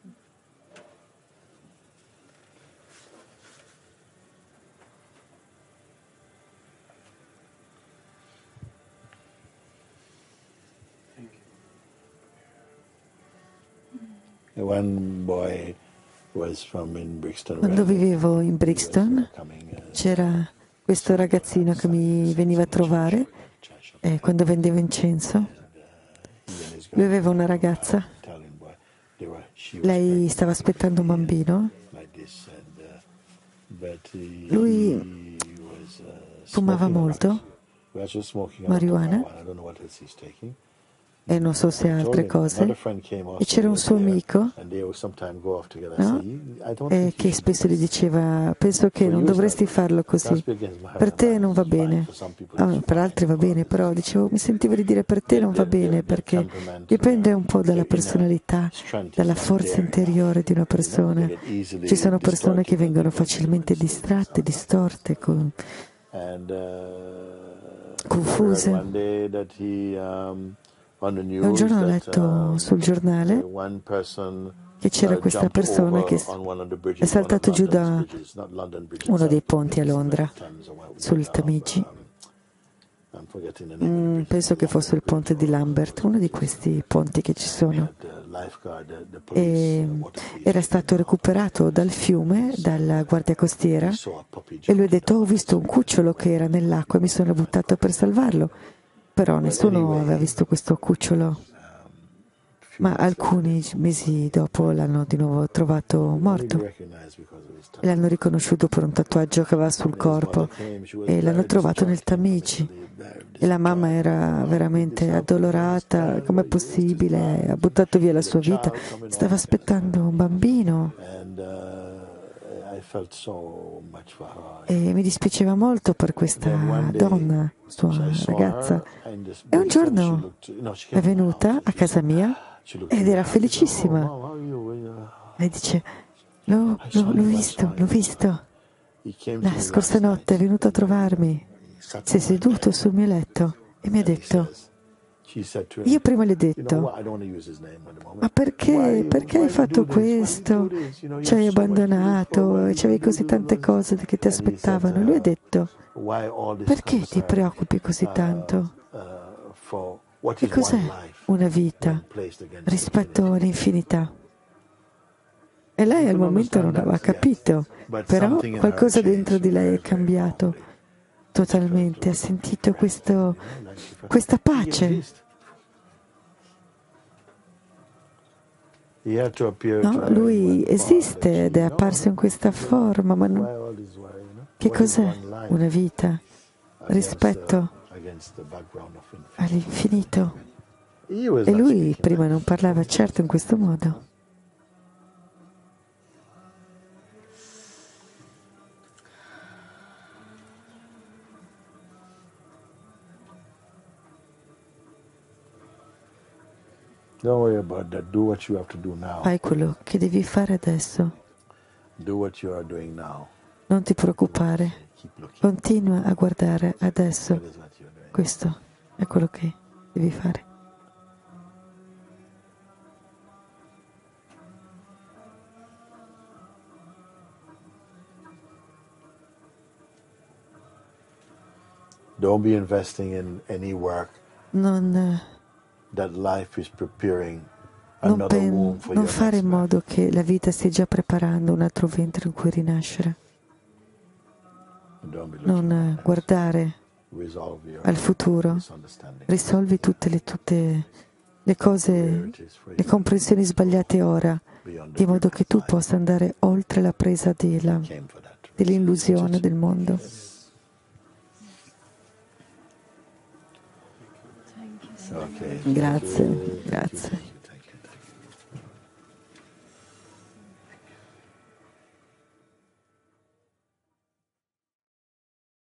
S2: Quando vivevo in Brixton c'era questo ragazzino che mi veniva a trovare eh, quando vendevo incenso. Lui aveva una ragazza, lei stava aspettando un bambino, lui fumava molto, marijuana, e non so se altre cose, e c'era un suo amico, no? E che spesso gli diceva: penso che non dovresti farlo così, per te non va bene. Ah, per altri va bene, però dicevo, mi sentivo di dire per te non va bene, perché dipende un po' dalla personalità, dalla forza interiore di una persona. Ci sono persone che vengono facilmente distratte, distorte con... confuse. E un giorno ho letto sul giornale che c'era questa persona che è saltato giù da uno dei ponti a Londra, sul Tamigi. Mm, penso che fosse il ponte di Lambert, uno di questi ponti che ci sono. E era stato recuperato dal fiume, dalla guardia costiera, e lui ha detto: ho visto un cucciolo che era nell'acqua e mi sono buttato per salvarlo. Però nessuno aveva visto questo cucciolo. Ma alcuni mesi dopo l'hanno di nuovo trovato morto e l'hanno riconosciuto per un tatuaggio che aveva sul corpo e l'hanno trovato nel Tamigi. E la mamma era veramente addolorata: com'è possibile? Ha buttato via la sua vita, stava aspettando un bambino. E mi dispiaceva molto per questa donna, sua ragazza. E un giorno è venuta a casa mia ed era felicissima. E dice: l'ho, l'ho, l'ho visto, l'ho visto. La scorsa notte è venuto a trovarmi. Si è seduto sul mio letto e mi ha detto, io prima le ho detto: ma perché, perché hai fatto questo? Ci hai abbandonato, c'avevi così tante cose che ti aspettavano. Lui ha detto: perché ti preoccupi così tanto? Che cos'è una vita rispetto all'infinità? E lei al momento non aveva capito, però qualcosa dentro di lei è cambiato totalmente, ha sentito questo, questa pace. No, lui esiste ed è apparso in questa forma, ma non... che cos'è una vita rispetto all'infinito? E lui prima non parlava certo in questo modo. Fai quello che devi fare adesso. Non ti preoccupare. Continua a guardare adesso. Questo è quello che devi fare.
S1: Don't be investing in any work
S2: non,
S1: that life is preparing
S2: non,
S1: another
S2: pen,
S1: womb for
S2: non
S1: your
S2: fare
S1: next
S2: in
S1: man.
S2: modo che la vita stia già preparando un altro ventre in cui rinascere.
S1: Don't be looking
S2: Non
S1: backwards.
S2: guardare
S1: Resolve your
S2: al futuro.
S1: misunderstanding.
S2: Risolvi tutte le, tutte le cose, le comprensioni sbagliate ora, di modo che tu possa andare oltre la presa della,
S1: Came for that.
S2: dell'illusione del mondo.
S1: Okay.
S2: Grazie, grazie.